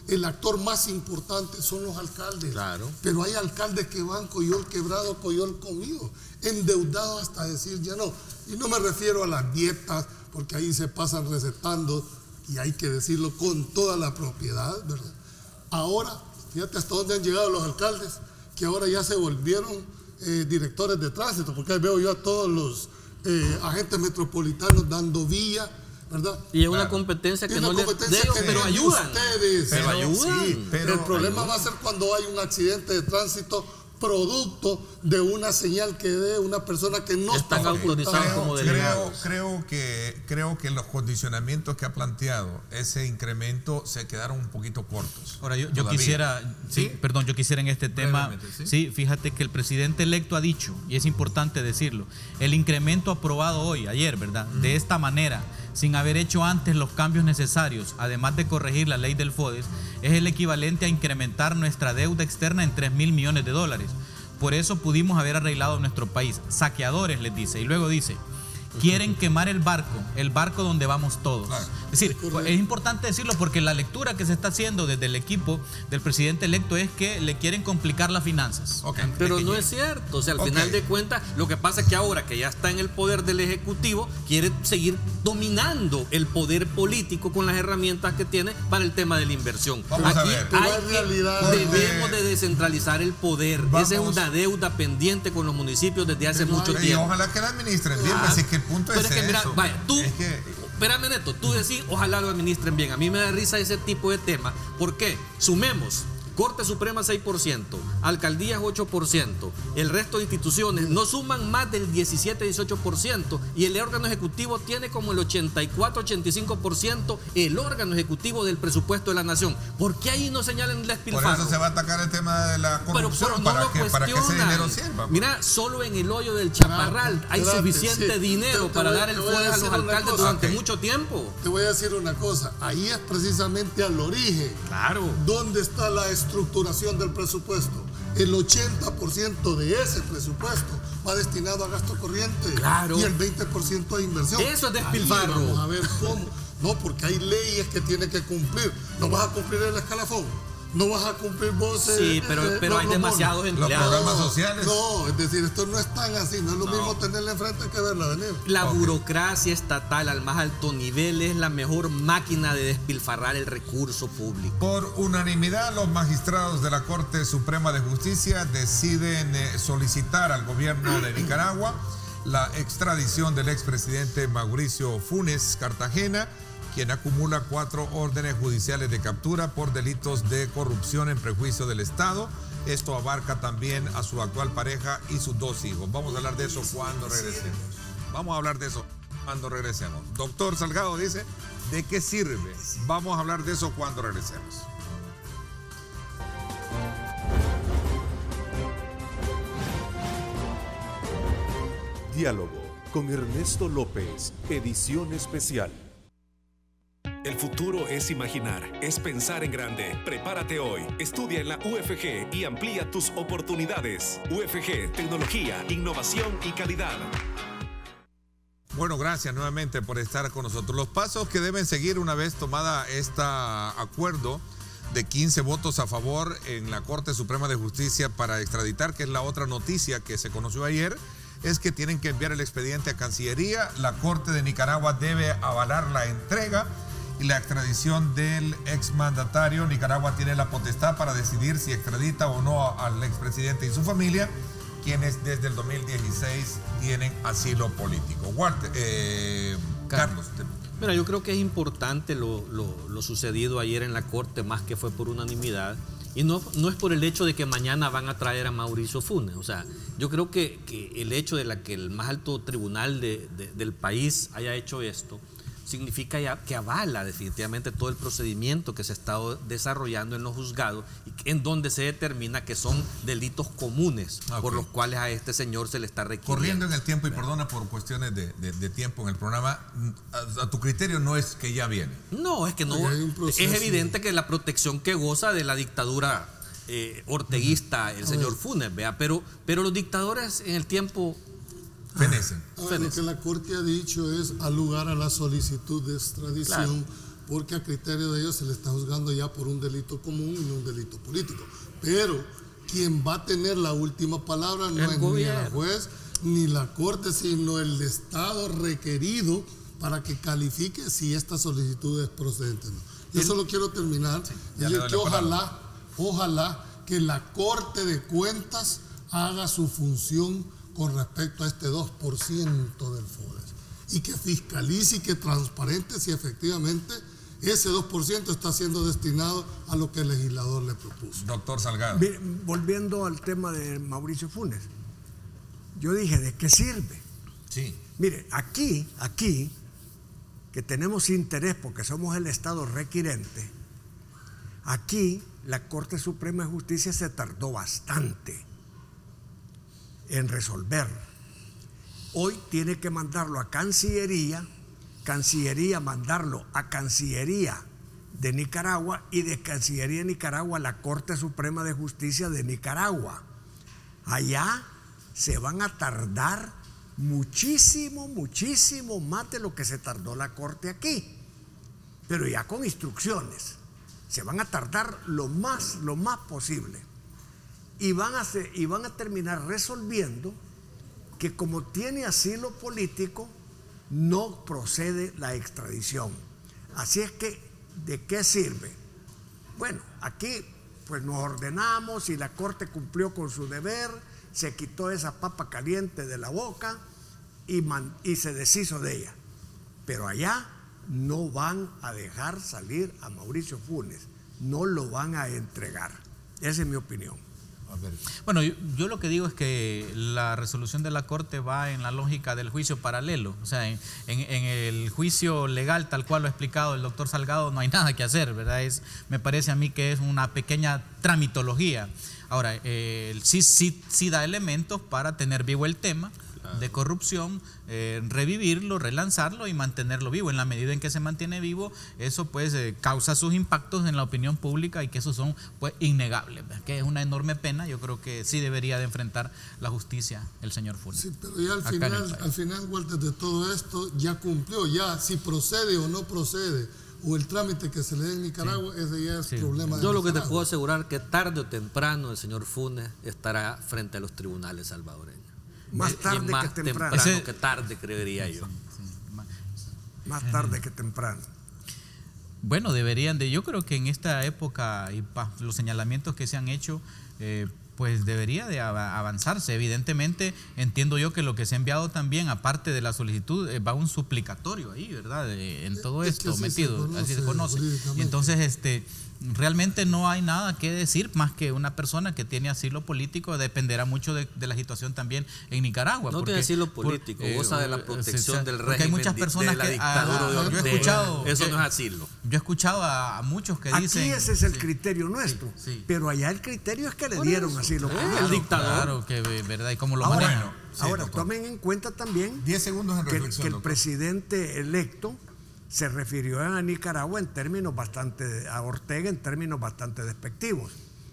el actor más importante son los alcaldes. Claro. Pero hay alcaldes que van coyol quebrado, coyol comido, endeudados hasta decir ya no. Y no me refiero a las dietas, porque ahí se pasan recetando, y hay que decirlo con toda la propiedad, ¿verdad? Ahora, fíjate hasta dónde han llegado los alcaldes, que ahora ya se volvieron eh, directores de tránsito, porque ahí veo yo a todos los eh, agentes metropolitanos dando vía, ¿verdad? Y es una competencia que no les de ellos, pero ayudan. Ustedes, pero ¿no? ayudan. Sí, pero el problema ayudan. va a ser cuando hay un accidente de tránsito producto de una señal que dé una persona que no Están está autorizados facultada. como Creo, delegados. creo que creo que los condicionamientos que ha planteado ese incremento se quedaron un poquito cortos. Ahora, yo, yo Todavía. quisiera, sí, ¿Sí? perdón, yo quisiera en este tema, Brevemente, ¿sí? ¿sí? Fíjate que el presidente electo ha dicho, y es importante decirlo, el incremento aprobado hoy, ayer, ¿verdad? De esta manera, sin haber hecho antes los cambios necesarios, además de corregir la ley del FODES, es el equivalente a incrementar nuestra deuda externa en tres mil millones de dólares. Por eso pudimos haber arreglado nuestro país. Saqueadores, les dice. Y luego dice, quieren quemar el barco, el barco donde vamos todos. Claro. Es decir, es importante decirlo porque la lectura que se está haciendo desde el equipo del presidente electo es que le quieren complicar las finanzas. Ok. Pero no es cierto, o sea, al Ok. final de cuentas, lo que pasa es que ahora que ya está en el poder del Ejecutivo, quiere seguir dominando el poder político con las herramientas que tiene para el tema de la inversión. Vamos a Aquí ver. Pero hay en que- realidad- debemos de descentralizar el poder. Vamos. Esa es una deuda pendiente con los municipios desde hace Pero mucho hay- Y tiempo. ojalá que la administren bien, Ah, pues es que el punto pero es, es que mira, eso. vaya, tú, Es que- espérame Neto, tú decís, ojalá lo administren bien. A mí me da risa ese tipo de temas. ¿Por qué? Sumemos. Corte Suprema seis por ciento, alcaldías ocho por ciento, el resto de instituciones no suman más del diecisiete a dieciocho por ciento y el órgano ejecutivo tiene como el ochenta y cuatro a ochenta y cinco por ciento el órgano ejecutivo del presupuesto de la nación. ¿Por qué ahí no señalan el por despilfarro? eso se va a atacar el tema de la Pero, corrupción pero no para, lo que, para que ese cuestionan. dinero sirva. pues. Mira, solo en el hoyo del Chaparral hay Espérate, suficiente sí. dinero Te- te para voy- dar el te voy a poder a decir los una alcaldes cosa. durante Ok. mucho tiempo. Te voy a decir una cosa, ahí es precisamente al origen. Claro. ¿Dónde está la estructuración del presupuesto? El ochenta por ciento de ese presupuesto va destinado a gasto corriente. Claro. Y el veinte por ciento a inversión. Eso es Ahí despilfarro. vamos a ver cómo. No, porque hay leyes que tiene que cumplir. No vas a cumplir el escalafón. No vas a cumplir vos. Sí, eh, pero, eh, pero los- hay los demasiados bonos. Los empleados. programas sociales. No, es decir, esto no es tan así. No es lo No. mismo tenerla enfrente que verla venir. La Ok. burocracia estatal al más alto nivel es la mejor máquina de despilfarrar el recurso público. Por unanimidad, los magistrados de la Corte Suprema de Justicia deciden eh, solicitar al gobierno de Nicaragua la extradición del expresidente Mauricio Funes Cartagena, quien acumula cuatro órdenes judiciales de captura por delitos de corrupción en prejuicio del Estado. Esto abarca también a su actual pareja y sus dos hijos. Vamos a hablar de eso cuando regresemos. Vamos a hablar de eso cuando regresemos. Doctor Salgado dice, ¿de qué sirve? Vamos a hablar de eso cuando regresemos. Diálogo con Ernesto López, edición especial. El futuro es imaginar, es pensar en grande. Prepárate hoy. Estudia en la U F G y amplía tus oportunidades. U F G, tecnología, innovación y calidad. Bueno, gracias nuevamente por estar con nosotros. Los pasos que deben seguir una vez tomada este acuerdo de quince votos a favor en la Corte Suprema de Justicia para extraditar, que es la otra noticia que se conoció ayer, es que tienen que enviar el expediente a Cancillería. La Corte de Nicaragua debe avalar la entrega y la extradición del exmandatario. Nicaragua tiene la potestad para decidir si extradita o no al expresidente y su familia, quienes desde el dos mil dieciséis tienen asilo político. Walter, eh, Carlos. Te... Mira, yo creo que es importante lo, lo, lo sucedido ayer en la Corte, más que fue por unanimidad. Y no, no es por el hecho de que mañana van a traer a Mauricio Funes. O sea, yo creo que, que el hecho de la que el más alto tribunal de, de, del país haya hecho esto significa ya que avala definitivamente todo el procedimiento que se ha estado desarrollando en los juzgados y en donde se determina que son delitos comunes Okay. por los cuales a este señor se le está requiriendo. Corriendo en el tiempo, y perdona por cuestiones de, de, de tiempo en el programa, a, a tu criterio no es que ya viene. No, es que no. Porque hay un proceso. Es evidente que la protección que goza de la dictadura eh, orteguista, el señor Funes, vea, pero, pero los dictadores en el tiempo. Fenecen. A ver, lo que la Corte ha dicho es al lugar a la solicitud de extradición, Claro. porque a criterio de ellos se le está juzgando ya por un delito común y no un delito político. Pero quien va a tener la última palabra no es ni el juez ni la Corte, sino el Estado requerido para que califique si esta solicitud es procedente o no. Yo solo quiero terminar sí, y decir que ojalá, ojalá que la Corte de Cuentas haga su función con respecto a este dos por ciento del FODES y que fiscalice y que transparente si efectivamente ese dos por ciento está siendo destinado a lo que el legislador le propuso. Doctor Salgado. Mire, volviendo al tema de Mauricio Funes, yo dije, ¿de qué sirve? Sí. Mire, aquí, aquí, que tenemos interés porque somos el Estado requirente, aquí la Corte Suprema de Justicia se tardó bastante en resolver. Hoy tiene que mandarlo a Cancillería, Cancillería mandarlo a Cancillería de Nicaragua y de Cancillería de Nicaragua a la Corte Suprema de Justicia de Nicaragua. Allá se van a tardar muchísimo, muchísimo más de lo que se tardó la Corte aquí, pero ya con instrucciones. Se van a tardar lo más, lo más posible y van a ser, y van a terminar resolviendo que como tiene asilo político no procede la extradición. Así es que, ¿de qué sirve? Bueno, aquí pues nos ordenamos y la Corte cumplió con su deber, se quitó esa papa caliente de la boca y, man, y se deshizo de ella. Pero allá no van a dejar salir a Mauricio Funes, no lo van a entregar. Esa es mi opinión. Bueno, yo, yo lo que digo es que la resolución de la Corte va en la lógica del juicio paralelo. O sea, en, en, en el juicio legal, tal cual lo ha explicado el doctor Salgado, no hay nada que hacer, ¿verdad? Es, me parece a mí que es una pequeña tramitología. Ahora, eh, sí, sí, sí da elementos para tener vivo el tema de corrupción, eh, revivirlo, relanzarlo y mantenerlo vivo. En la medida en que se mantiene vivo, eso pues eh, causa sus impactos en la opinión pública y que esos son pues innegables, ¿verdad? Que es una enorme pena. Yo creo que sí debería de enfrentar la justicia el señor Funes. Sí, pero ya al final, al final, Walter, de todo esto ya cumplió, ya si procede o no procede, o el trámite que se le dé en Nicaragua, sí, ese ya es sí. problema de Yo lo que Nicaragua. te puedo asegurar que tarde o temprano el señor Funes estará frente a los tribunales salvadoreños. Más tarde y más que temprano. temprano Ese, que tarde, creería yo. Sí, sí. Más tarde que temprano. Bueno, deberían de, yo creo que en esta época y pa, los señalamientos que se han hecho, eh, pues debería de avanzarse. Evidentemente, entiendo yo que lo que se ha enviado también, aparte de la solicitud, eh, va un suplicatorio ahí, ¿verdad? De, en todo es esto así metido, se conoce, así se conoce. Y entonces, este, realmente no hay nada que decir más que una persona que tiene asilo político dependerá mucho de, de la situación también en Nicaragua. No porque, tiene asilo político, por, goza eh, de la protección eh, del régimen. régimen, Hay muchas personas de la que, dictadura. Ah, de, yo he de, escuchado, eso yo, no es asilo. Yo he escuchado a, a muchos que Aquí dicen... Aquí ese es el sí, criterio nuestro, sí, sí. pero allá el criterio es que le Por dieron eso, asilo. eh, político. el dictador. Claro, que verdad, y cómo lo Ahora, manejan. Sí, ahora doctor. tomen en cuenta también diez segundos en que, reflexión, que el doctor. presidente electo se refirió a Nicaragua en términos bastante, a Ortega en términos bastante despectivos.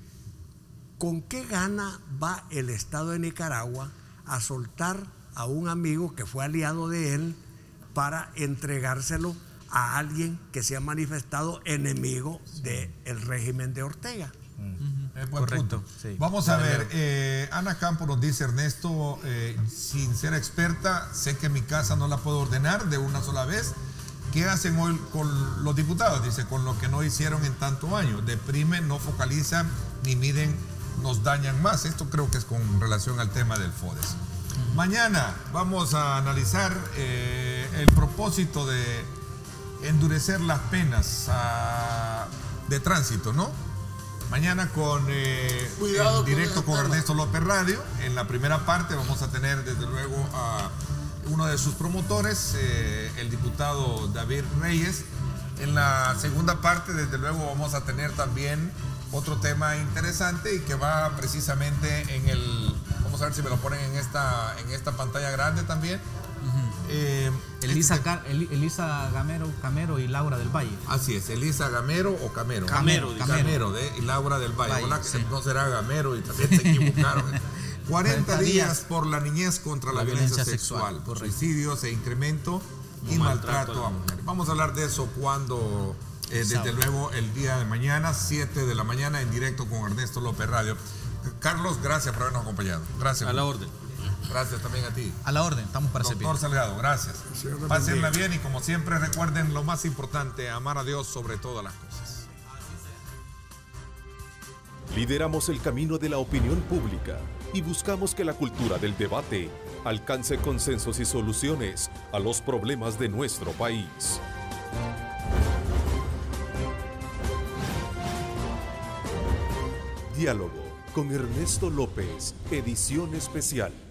¿Con qué gana va el Estado de Nicaragua a soltar a un amigo que fue aliado de él para entregárselo a alguien que se ha manifestado enemigo del régimen de Ortega? Uh-huh. Es buen Correcto, punto. sí. Vamos a ver, eh, Ana Campo nos dice, Ernesto, eh, sin ser experta, sé que mi casa no la puedo ordenar de una sola vez. ¿Qué hacen hoy con los diputados? Dice, con lo que no hicieron en tantos años. Deprimen, no focalizan, ni miden, nos dañan más. Esto creo que es con relación al tema del FODES. Uh-huh. Mañana vamos a analizar eh, el propósito de endurecer las penas a, de tránsito, ¿no? Mañana con eh, Cuidado en directo con con Ernesto López Radio. En la primera parte vamos a tener desde luego a uno de sus promotores, eh, el diputado David Reyes. En la segunda parte desde luego vamos a tener también otro tema interesante y que va precisamente en el, vamos a ver si me lo ponen en esta, en esta pantalla grande también. Uh-huh. Eh, Elisa, Car El, Elisa Gamero, Camero y Laura del Valle. Así es, Elisa Gamero o Camero. Camero, Camero, Camero de y Laura del Valle. Valle, Hola, sí. no será Gamero y también se equivocaron. cuarenta días por la niñez contra la, la violencia, violencia sexual, sexual suicidios e incremento y maltrato, maltrato a mujeres. Vamos a hablar de eso cuando Eh, desde Sábado. luego el día de mañana, siete de la mañana, en directo con Ernesto López Radio. Carlos, gracias por habernos acompañado. Gracias. A la orden. Gracias también a ti. A la orden, estamos para servir. Doctor Salgado, gracias. Señor le Pásenla bendiga. bien y como siempre recuerden lo más importante, amar a Dios sobre todas las cosas. Lideramos el camino de la opinión pública y buscamos que la cultura del debate alcance consensos y soluciones a los problemas de nuestro país. Diálogo con Ernesto López, edición especial.